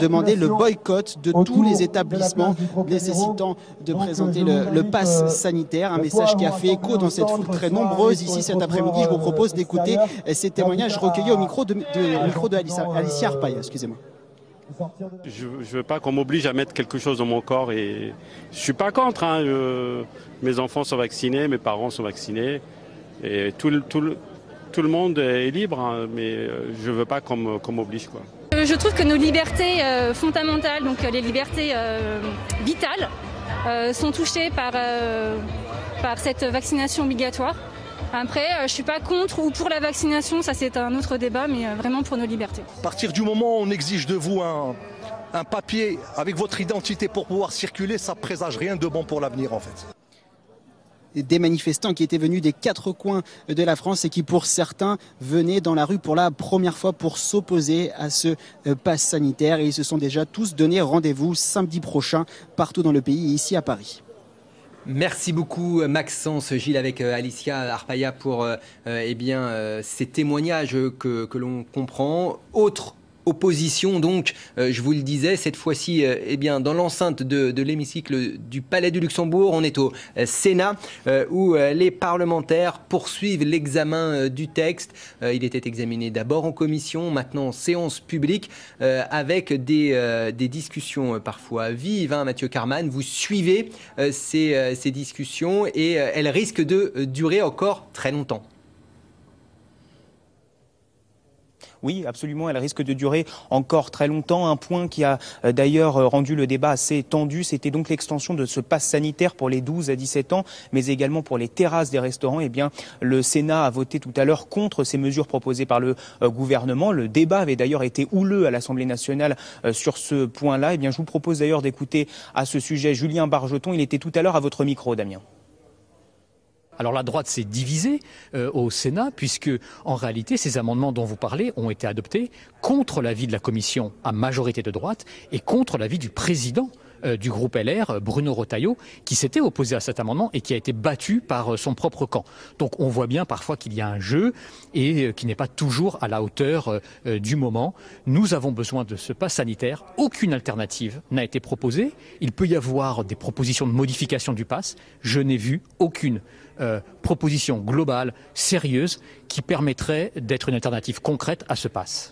demandé le boycott de tous les établissements nécessitant de présenter le, le pass sanitaire. Un message qui a fait écho dans cette foule très nombreuse ici cet après-midi. Je vous propose d'écouter ces témoignages recueillis au micro de, de, au micro de Alicia, Alicia Arpaia. Excusez-moi. Je ne veux pas qu'on m'oblige à mettre quelque chose dans mon corps et je ne suis pas contre. Hein. Je, mes enfants sont vaccinés, mes parents sont vaccinés et tout, tout, tout le monde est libre, hein, mais je ne veux pas qu'on qu'on m'oblige, quoi. Je trouve que nos libertés euh, fondamentales, donc les libertés euh, vitales, euh, sont touchées par, euh, par cette vaccination obligatoire. Après, euh, je ne suis pas contre ou pour la vaccination, ça c'est un autre débat, mais euh, vraiment pour nos libertés. À partir du moment où on exige de vous un, un papier avec votre identité pour pouvoir circuler, ça présage rien de bon pour l'avenir en fait. Des manifestants qui étaient venus des quatre coins de la France et qui pour certains venaient dans la rue pour la première fois pour s'opposer à ce pass sanitaire. Et ils se sont déjà tous donné rendez-vous samedi prochain partout dans le pays et ici à Paris. Merci beaucoup Maxence Gilles avec Alicia Arpaia pour euh, eh bien, euh, ces témoignages que, que l'on comprend. Autre opposition donc, euh, je vous le disais, cette fois-ci euh, eh bien, dans l'enceinte de, de l'hémicycle du Palais du Luxembourg, on est au euh, Sénat euh, où euh, les parlementaires poursuivent l'examen euh, du texte. Euh, il était examiné d'abord en commission, maintenant en séance publique euh, avec des, euh, des discussions euh, parfois vives. Hein, Mathieu Carman, vous suivez euh, ces, euh, ces discussions et euh, elles risquent de euh, durer encore très longtemps. Oui, absolument, elle risque de durer encore très longtemps. Un point qui a euh, d'ailleurs rendu le débat assez tendu, c'était donc l'extension de ce pass sanitaire pour les douze à dix-sept ans, mais également pour les terrasses des restaurants. Eh bien, le Sénat a voté tout à l'heure contre ces mesures proposées par le euh, gouvernement. Le débat avait d'ailleurs été houleux à l'Assemblée nationale euh, sur ce point-là. Eh bien, je vous propose d'ailleurs d'écouter à ce sujet Julien Bargeton. Il était tout à l'heure à votre micro, Damien. Alors la droite s'est divisée euh, au Sénat puisque en réalité ces amendements dont vous parlez ont été adoptés contre l'avis de la commission à majorité de droite et contre l'avis du président euh, du groupe L R, Bruno Retailleau, qui s'était opposé à cet amendement et qui a été battu par euh, son propre camp. Donc on voit bien parfois qu'il y a un jeu et euh, qui n'est pas toujours à la hauteur euh, du moment. Nous avons besoin de ce pass sanitaire. Aucune alternative n'a été proposée. Il peut y avoir des propositions de modification du pass. Je n'ai vu aucune Euh, proposition globale, sérieuse, qui permettrait d'être une alternative concrète à ce pass.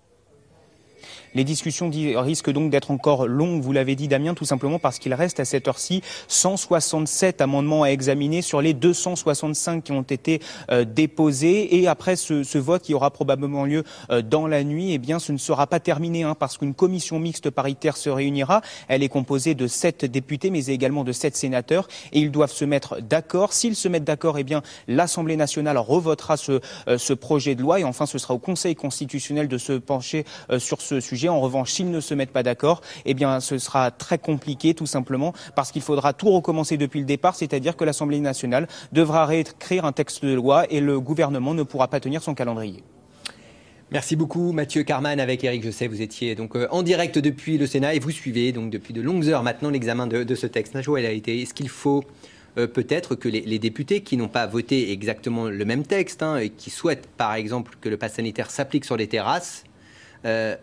Les discussions risquent donc d'être encore longues, vous l'avez dit Damien, tout simplement parce qu'il reste à cette heure-ci cent soixante-sept amendements à examiner sur les deux cent soixante-cinq qui ont été euh, déposés. Et après ce, ce vote qui aura probablement lieu euh, dans la nuit, eh bien, ce ne sera pas terminé hein, parce qu'une commission mixte paritaire se réunira. Elle est composée de sept députés mais également de sept sénateurs et ils doivent se mettre d'accord. S'ils se mettent d'accord, eh bien, l'Assemblée nationale revotera ce, euh, ce projet de loi et enfin ce sera au Conseil constitutionnel de se pencher euh, sur ce sujet. En revanche, s'ils ne se mettent pas d'accord, eh bien, ce sera très compliqué, tout simplement, parce qu'il faudra tout recommencer depuis le départ, c'est-à-dire que l'Assemblée nationale devra réécrire un texte de loi et le gouvernement ne pourra pas tenir son calendrier. Merci beaucoup Mathieu Carman avec Eric Josset. Vous étiez donc euh, en direct depuis le Sénat et vous suivez donc depuis de longues heures maintenant l'examen de, de ce texte. Najwa El Haïty, est-ce qu'il faut euh, peut-être que les, les députés qui n'ont pas voté exactement le même texte hein, et qui souhaitent par exemple que le pass sanitaire s'applique sur les terrasses, euh,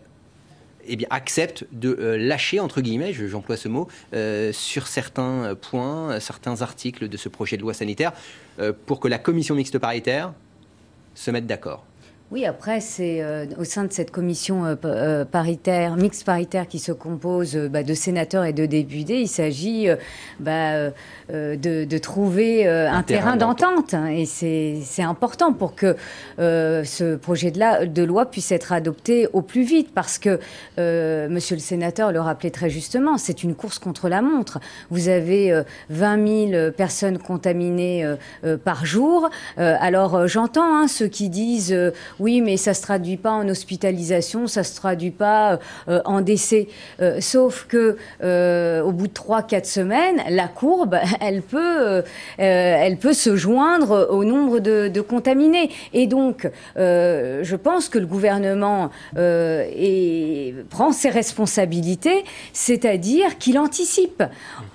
eh bien, accepte de euh, lâcher, entre guillemets, j'emploie ce mot, euh, sur certains points, euh, certains articles de ce projet de loi sanitaire, euh, pour que la commission mixte paritaire se mette d'accord. Oui, après, c'est euh, au sein de cette commission euh, euh, paritaire, mixte paritaire qui se compose euh, bah, de sénateurs et de députés, il s'agit euh, bah, euh, de, de trouver euh, un, un terrain, terrain d'entente. Et c'est important pour que euh, ce projet de, la, de loi puisse être adopté au plus vite. Parce que, euh, monsieur le sénateur le rappelait très justement, c'est une course contre la montre. Vous avez euh, vingt mille personnes contaminées euh, euh, par jour. Euh, alors, euh, j'entends hein, ceux qui disent... Euh, Oui, mais ça ne se traduit pas en hospitalisation, ça ne se traduit pas euh, en décès. Euh, sauf que euh, au bout de trois quatre semaines, la courbe, elle peut, euh, elle peut se joindre au nombre de, de contaminés. Et donc, euh, je pense que le gouvernement euh, est, prend ses responsabilités, c'est-à-dire qu'il anticipe.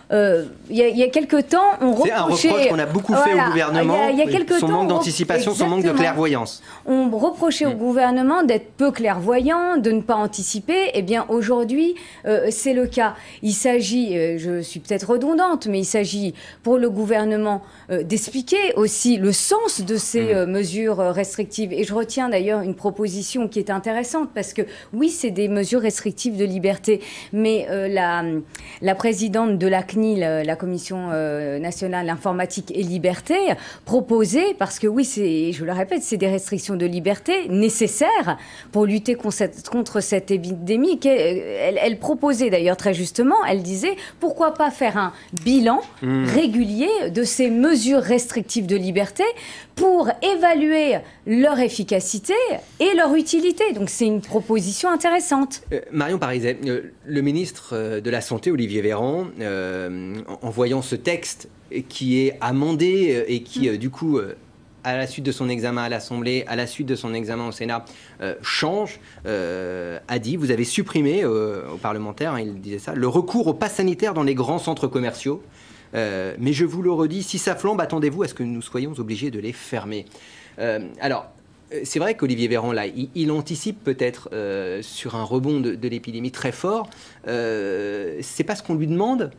Euh, il, y a, il y a quelques temps, on reprochait... C'est un reproche qu'on a beaucoup fait voilà, au gouvernement, il y a, il y a quelques son temps, manque d'anticipation, son manque de clairvoyance. On reprochait mmh. au gouvernement d'être peu clairvoyant, de ne pas anticiper. Eh bien, aujourd'hui, euh, c'est le cas. Il s'agit, euh, je suis peut-être redondante, mais il s'agit pour le gouvernement euh, d'expliquer aussi le sens de ces mmh. euh, mesures restrictives. Et je retiens d'ailleurs une proposition qui est intéressante, parce que oui, c'est des mesures restrictives de liberté, mais euh, la, la présidente de la C N I L, la Commission euh, nationale informatique et liberté, proposait, parce que oui, c'est, je le répète, c'est des restrictions de liberté nécessaires pour lutter contre cette épidémie. Elle, elle proposait d'ailleurs très justement, elle disait, pourquoi pas faire un bilan mmh. régulier de ces mesures restrictives de liberté pour évaluer leur efficacité et leur utilité. Donc c'est une proposition intéressante. Euh, Marion Pariset, euh, le ministre euh, de la Santé, Olivier Véran, euh, en, en voyant ce texte qui est amendé euh, et qui, euh, du coup, euh, à la suite de son examen à l'Assemblée, à la suite de son examen au Sénat, euh, change, euh, a dit, vous avez supprimé euh, aux parlementaires, hein, il disait ça, le recours au pass sanitaire dans les grands centres commerciaux. Euh, mais je vous le redis, si ça flambe, attendez-vous à ce que nous soyons obligés de les fermer. Euh, alors, c'est vrai qu'Olivier Véran, là, il, il anticipe peut-être euh, sur un rebond de, de l'épidémie très fort. Euh, c'est pas ce qu'on lui demande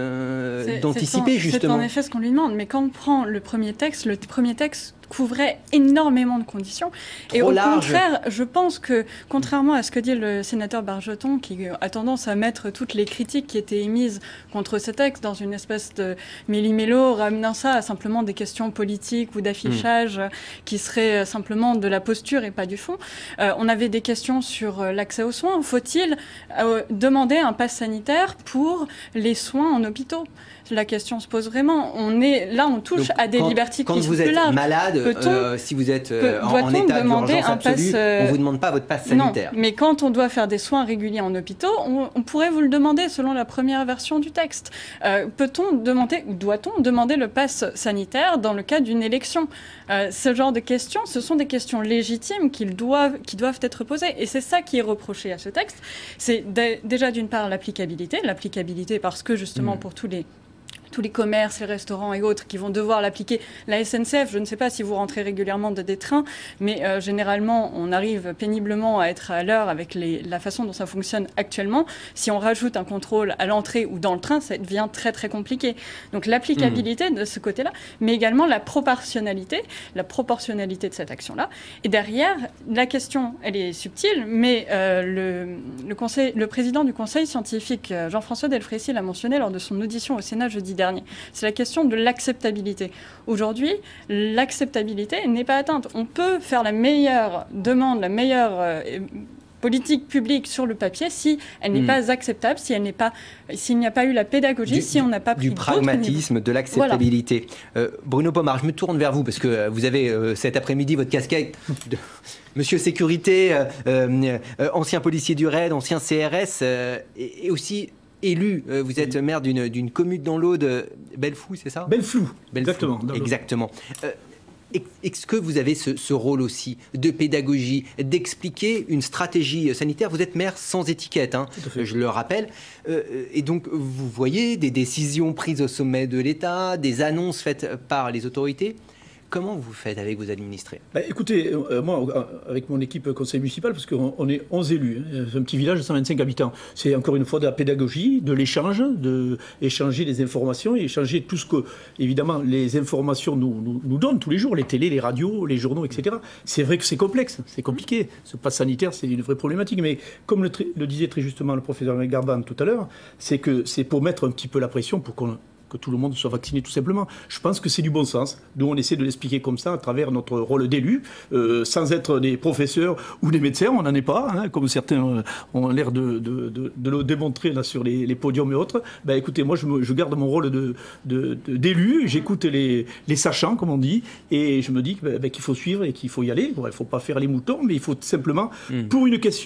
euh, d'anticiper, justement. C'est en effet ce qu'on lui demande. Mais quand on prend le premier texte, le premier texte couvrait énormément de conditions. Trop et au large. contraire, je pense que, contrairement à ce que dit le sénateur Bargeton, qui a tendance à mettre toutes les critiques qui étaient émises contre ce texte dans une espèce de méli-mélo, ramenant ça à simplement des questions politiques ou d'affichage mmh. qui seraient simplement de la posture et pas du fond. Euh, on avait des questions sur l'accès aux soins. Faut-il euh, demander un pass sanitaire pour les soins en hôpitaux ? La question se pose vraiment. On est, là, on touche Donc, à des quand, libertés quand qui sont vous plus larges. Quand vous êtes malade, euh, si vous êtes euh, peut, en, en état d'urgence absolue, euh... on ne vous demande pas votre passe sanitaire. Non, mais quand on doit faire des soins réguliers en hôpitaux, on, on pourrait vous le demander selon la première version du texte. Euh, peut-on demander, ou doit-on demander le pass sanitaire dans le cas d'une élection ? euh, Ce genre de questions, ce sont des questions légitimes qui doivent, qui doivent être posées. Et c'est ça qui est reproché à ce texte. C'est déjà d'une part l'applicabilité. L'applicabilité parce que justement mmh. pour tous les... tous les commerces, les restaurants et autres qui vont devoir l'appliquer. La S N C F, je ne sais pas si vous rentrez régulièrement de des trains, mais euh, généralement, on arrive péniblement à être à l'heure avec les, la façon dont ça fonctionne actuellement. Si on rajoute un contrôle à l'entrée ou dans le train, ça devient très, très compliqué. Donc, l'applicabilité mmh. de ce côté-là, mais également la proportionnalité, la proportionnalité de cette action-là. Et derrière, la question, elle est subtile, mais euh, le, le, conseil, le président du conseil scientifique, Jean-François Delfrécy, l'a mentionné lors de son audition au Sénat jeudi dernier. C'est la question de l'acceptabilité. Aujourd'hui, l'acceptabilité n'est pas atteinte. On peut faire la meilleure demande, la meilleure euh, politique publique sur le papier si elle n'est mmh. pas acceptable, si elle n'est pas, s'il n'y a pas eu la pédagogie, du, si on n'a pas pris du pragmatisme, de l'acceptabilité. Voilà. Euh, Bruno Pomar, je me tourne vers vous parce que vous avez euh, cet après-midi votre casquette de Monsieur Sécurité, euh, euh, ancien policier du R A I D, ancien C R S, euh, et, et aussi élu, euh, vous êtes maire d'une, d'une commune dans l'Aude, Bellefou, c'est ça ? Belleflou, Belleflou, exactement. Exactement. Euh, est-ce que vous avez ce, ce rôle aussi de pédagogie, d'expliquer une stratégie sanitaire ? Vous êtes maire sans étiquette, hein, je le rappelle. Euh, et donc, vous voyez des décisions prises au sommet de l'État, des annonces faites par les autorités. Comment vous faites avec vos administrés ? Bah, écoutez, euh, moi, avec mon équipe conseil municipal, parce qu'on on est onze élus, hein, c'est un petit village de cent vingt-cinq habitants. C'est encore une fois de la pédagogie, de l'échange, d'échanger les informations et échanger tout ce que, évidemment, les informations nous, nous, nous donnent tous les jours, les télés, les radios, les journaux, et cetera. C'est vrai que c'est complexe, c'est compliqué. Ce pass sanitaire, c'est une vraie problématique. Mais comme le, le disait très justement le professeur Garban tout à l'heure, c'est que c'est pour mettre un petit peu la pression pour qu'on... que tout le monde soit vacciné tout simplement. Je pense que c'est du bon sens. Nous, on essaie de l'expliquer comme ça à travers notre rôle d'élu, euh, sans être des professeurs ou des médecins, on n'en est pas, hein, comme certains euh, ont l'air de, de, de, de le démontrer là, sur les, les podiums et autres. Ben, écoutez, moi, je, me, je garde mon rôle de, de, de, d'élu, j'écoute les, les sachants, comme on dit, et je me dis ben, ben, qu'il faut suivre et qu'il faut y aller. Bon, il ne faut pas faire les moutons, mais il faut simplement, mmh. pour une question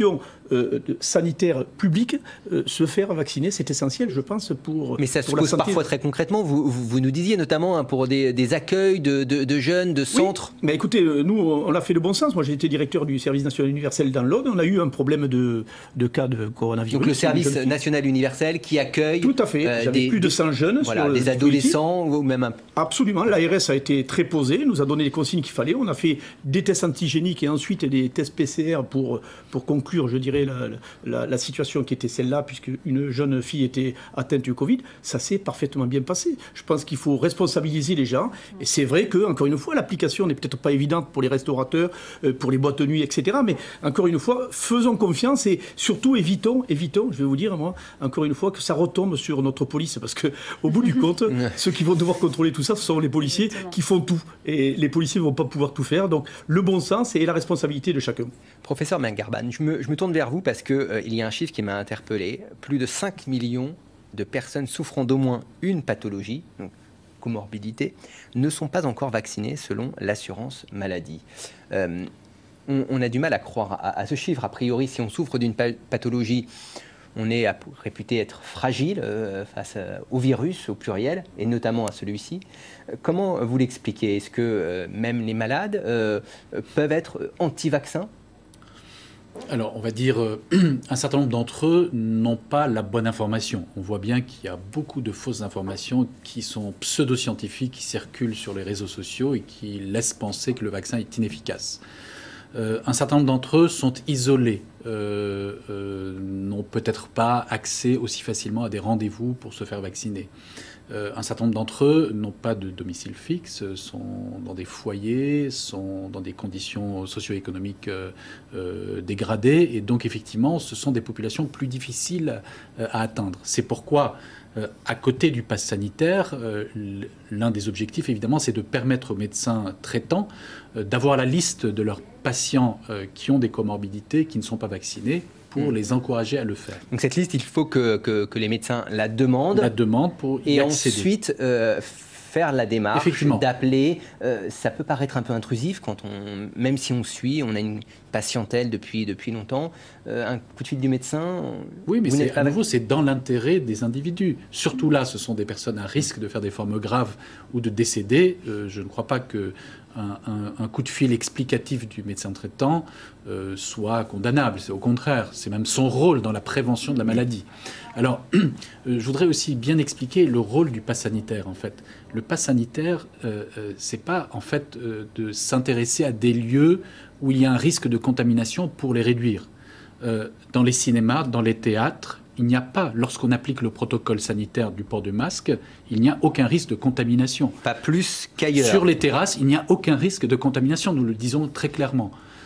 euh, sanitaire public, euh, se faire vacciner, c'est essentiel, je pense, pour Mais ça pour se la pose santé. parfois très concrètement. Vous, vous, vous nous disiez notamment hein, pour des, des accueils de, de, de jeunes, de centres. Oui, mais écoutez, nous, on a fait le bon sens. Moi, j'ai été directeur du service national universel dans l'Aude. On a eu un problème de, de cas de coronavirus. Donc le service national universel qui accueille Tout à fait. euh, J'avais des, plus de cent jeunes. Voilà, sur des le adolescents ou même un... Absolument. L'A R S a été très posée, nous a donné les consignes qu'il fallait. On a fait des tests antigéniques et ensuite des tests P C R pour, pour conclure, je dirais, la, la, la situation qui était celle-là, puisque une jeune fille était atteinte du Covid. Ça s'est parfaitement bien passé. Je pense qu'il faut responsabiliser les gens. Et c'est vrai que, encore une fois, l'application n'est peut-être pas évidente pour les restaurateurs, pour les boîtes de nuit, et cetera. Mais encore une fois, faisons confiance et surtout évitons, évitons, je vais vous dire, moi, encore une fois, que ça retombe sur notre police. Parce que, au bout du compte, ceux qui vont devoir contrôler tout ça, ce sont les policiers qui font tout. Et les policiers ne vont pas pouvoir tout faire. Donc, le bon sens et la responsabilité de chacun. Professeur Mengarban, je me, je me tourne vers vous parce qu'il euh, y a un chiffre qui m'a interpellé. Plus de cinq millions de personnes souffrant d'au moins une pathologie, donc comorbidité, ne sont pas encore vaccinées selon l'assurance maladie. Euh, on, on a du mal à croire à, à ce chiffre. A priori, si on souffre d'une pathologie, on est à, réputé être fragile euh, face à, au virus, au pluriel, et notamment à celui-ci. Euh, comment vous l'expliquez? Est-ce que euh, même les malades euh, peuvent être anti-vaccins? Alors, on va dire, euh, un certain nombre d'entre eux n'ont pas la bonne information. On voit bien qu'il y a beaucoup de fausses informations qui sont pseudo-scientifiques, qui circulent sur les réseaux sociaux et qui laissent penser que le vaccin est inefficace. Euh, un certain nombre d'entre eux sont isolés, euh, euh, n'ont peut-être pas accès aussi facilement à des rendez-vous pour se faire vacciner. Euh, un certain nombre d'entre eux n'ont pas de domicile fixe, sont dans des foyers, sont dans des conditions socio-économiques euh, euh, dégradées, et donc effectivement, ce sont des populations plus difficiles euh, à atteindre. C'est pourquoi, euh, à côté du pass sanitaire, euh, l'un des objectifs, évidemment, c'est de permettre aux médecins traitants euh, d'avoir la liste de leurs patients euh, qui ont des comorbidités, qui ne sont pas vaccinés, pour mmh. les encourager à le faire. Donc cette liste, il faut que, que, que les médecins la demandent. La demandent pour y et accéder. ensuite euh, faire la démarche d'appeler. Euh, ça peut paraître un peu intrusif quand on, même si on suit, on a une patientèle depuis, depuis longtemps, euh, un coup de fil du médecin. Oui, mais c'est, à nouveau, c'est dans l'intérêt des individus. Surtout là, ce sont des personnes à risque de faire des formes graves ou de décéder. Euh, je ne crois pas que Un, un, un coup de fil explicatif du médecin traitant euh, soit condamnable. C'est au contraire, c'est même son rôle dans la prévention de la maladie. Alors, euh, je voudrais aussi bien expliquer le rôle du pass sanitaire, en fait. Le pass sanitaire, euh, euh, c'est pas, en fait, euh, de s'intéresser à des lieux où il y a un risque de contamination pour les réduire. Euh, dans les cinémas, dans les théâtres, il n'y a pas, lorsqu'on applique le protocole sanitaire du port du masque, il n'y a aucun risque de contamination. Pas plus qu'ailleurs. Sur les terrasses, il n'y a aucun risque de contamination, nous le disons très clairement.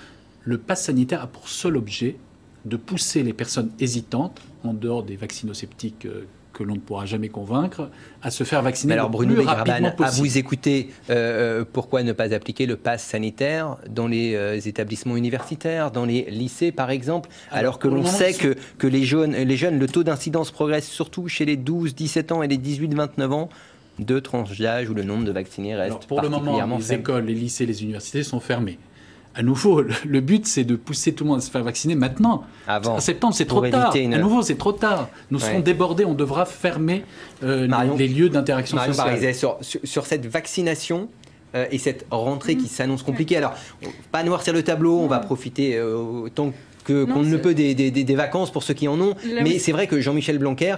Le pass sanitaire a pour seul objet de pousser les personnes hésitantes, en dehors des vaccinosceptiques euh, que l'on ne pourra jamais convaincre, à se faire vacciner alors, le Bruno plus rapidement Mengarban, possible. à vous écouter, euh, pourquoi ne pas appliquer le pass sanitaire dans les euh, établissements universitaires, dans les lycées par exemple, alors, alors que l'on sait que, que les, jeunes, les jeunes, le taux d'incidence progresse surtout chez les douze dix-sept ans et les dix-huit vingt-neuf ans, deux tranches d'âge où le nombre de vaccinés reste alors, pour particulièrement le moment, les faible. écoles, les lycées, les universités sont fermés. À nouveau, le but, c'est de pousser tout le monde à se faire vacciner maintenant. Avant. En septembre, c'est trop tard. Une... À nouveau, c'est trop tard. Nous serons ouais. débordés, on devra fermer euh, Marion, les lieux d'interaction Marion sociale. Barizet, sur, sur, sur cette vaccination euh, et cette rentrée mmh. qui s'annonce compliquée. Alors, on, pas noircir le tableau, on va profiter euh, autant que, qu'on ne peut des, des, des vacances pour ceux qui en ont. La... Mais c'est vrai que Jean-Michel Blanquer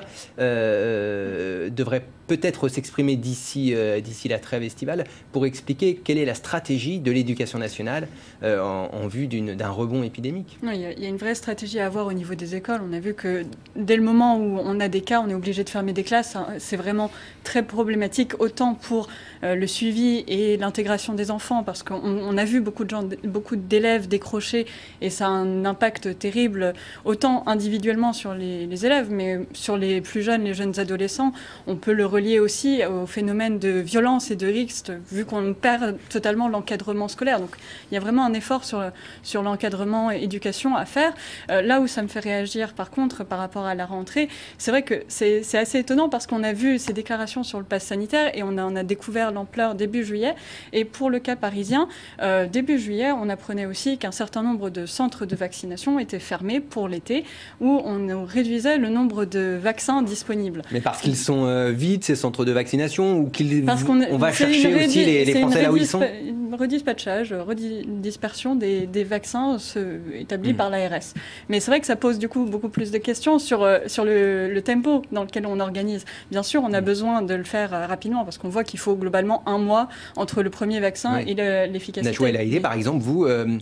euh, devrait peut-être s'exprimer d'ici, euh, d'ici la trêve estivale pour expliquer quelle est la stratégie de l'éducation nationale euh, en, en vue d'une, d'un rebond épidémique. Non, il y a, il y a une vraie stratégie à avoir au niveau des écoles. On a vu que dès le moment où on a des cas, on est obligé de fermer des classes. C'est vraiment très problématique, autant pour euh, le suivi et l'intégration des enfants, parce qu'on on a vu beaucoup de gens, beaucoup d'élèves décrocher, et ça a un impact terrible, autant individuellement sur les, les élèves, mais sur les plus jeunes, les jeunes adolescents, on peut le relié aussi au phénomène de violence et de risque, vu qu'on perd totalement l'encadrement scolaire. Donc il y a vraiment un effort sur, sur l'encadrement et éducation à faire. Euh, là où ça me fait réagir, par contre, par rapport à la rentrée, c'est vrai que c'est assez étonnant parce qu'on a vu ces déclarations sur le pass sanitaire et on a, on a découvert l'ampleur début juillet. Et pour le cas parisien, euh, début juillet, on apprenait aussi qu'un certain nombre de centres de vaccination étaient fermés pour l'été, où on réduisait le nombre de vaccins disponibles. Mais parce qu'ils sont euh, vides, ces centres de vaccination, ou qu'ils on, on va chercher aussi les, les Français là où ils sont? Une redispatchage, redispersion des, des vaccins se, établis mmh. par l'A R S. Mais c'est vrai que ça pose du coup beaucoup plus de questions sur, euh, sur le, le tempo dans lequel on organise. Bien sûr, on a mmh. besoin de le faire euh, rapidement, parce qu'on voit qu'il faut globalement un mois entre le premier vaccin oui. et l'efficacité. Najwa El Haïdé, par exemple, vous... Euh...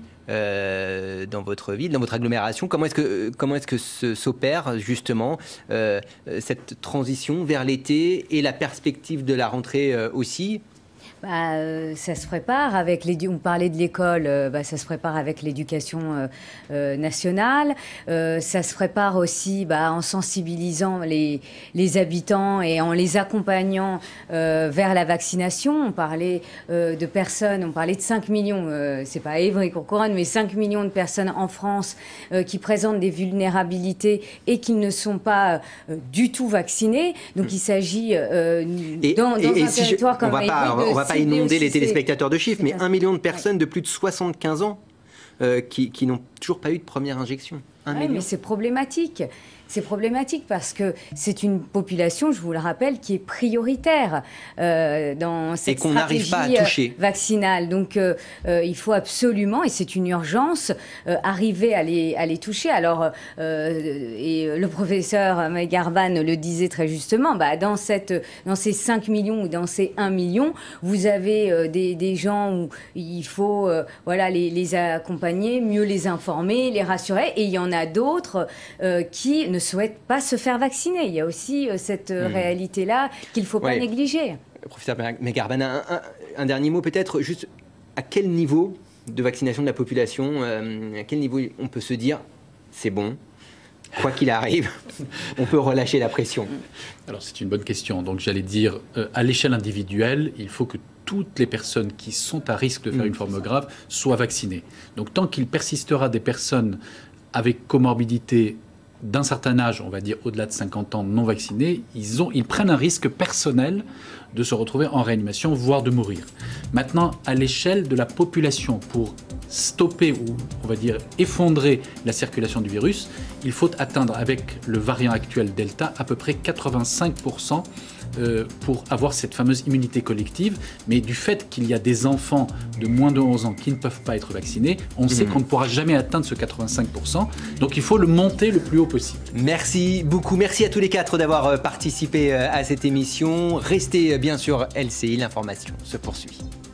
Euh, dans votre ville, dans votre agglomération, comment est-ce que, comment est-ce que s'opère justement euh, cette transition vers l'été et la perspective de la rentrée euh, aussi? Bah, euh, ça se prépare avec l'édu... On parlait de l'école, euh, bah, ça se prépare avec l'éducation euh, euh, nationale. Euh, ça se prépare aussi bah, en sensibilisant les, les habitants et en les accompagnant euh, vers la vaccination. On parlait euh, de personnes, on parlait de cinq millions, euh, c'est pas Évry-Courcouronnes, mais cinq millions de personnes en France euh, qui présentent des vulnérabilités et qui ne sont pas euh, du tout vaccinées. Donc il s'agit euh, et, dans, dans et, un et territoire si je, comme on va pas, on va pas inonder les téléspectateurs de chiffres, mais un million de personnes de plus de soixante-quinze ans euh, qui, qui n'ont toujours pas eu de première injection. Un ouais, million. Mais c'est problématique. C'est problématique parce que c'est une population, je vous le rappelle, qui est prioritaire euh, dans cette et qu'on n'arrive pas à toucher. Vaccinale. Donc euh, euh, il faut absolument, et c'est une urgence, euh, arriver à les, à les toucher. Alors, euh, et le professeur Megarban le disait très justement, bah, dans, cette, dans ces cinq millions ou dans ces un million, vous avez euh, des, des gens où il faut euh, voilà, les, les accompagner, mieux les informer, les rassurer. Et il y en a d'autres euh, qui ne souhaitent pas se faire vacciner. Il y a aussi euh, cette euh, mmh. réalité-là qu'il ne faut pas ouais. négliger. Professeur Megarban, un, un, un dernier mot peut-être, juste à quel niveau de vaccination de la population, euh, à quel niveau on peut se dire c'est bon, quoi qu'il arrive, on peut relâcher la pression? Alors c'est une bonne question. Donc j'allais dire, euh, à l'échelle individuelle, il faut que toutes les personnes qui sont à risque de faire mmh. une forme grave soient vaccinées. Donc tant qu'il persistera des personnes avec comorbidité d'un certain âge, on va dire au-delà de cinquante ans, non vaccinés, ils, ont, ils prennent un risque personnel de se retrouver en réanimation, voire de mourir. Maintenant, à l'échelle de la population, pour stopper ou, on va dire, effondrer la circulation du virus, il faut atteindre, avec le variant actuel Delta, à peu près quatre-vingt-cinq pour cent euh, pour avoir cette fameuse immunité collective. Mais du fait qu'il y a des enfants de moins de onze ans qui ne peuvent pas être vaccinés, on mmh. sait qu'on ne pourra jamais atteindre ce quatre-vingt-cinq pour cent. Donc il faut le monter le plus haut possible. Merci beaucoup. Merci à tous les quatre d'avoir participé à cette émission. Restez bien sûr L C I, l'information se poursuit.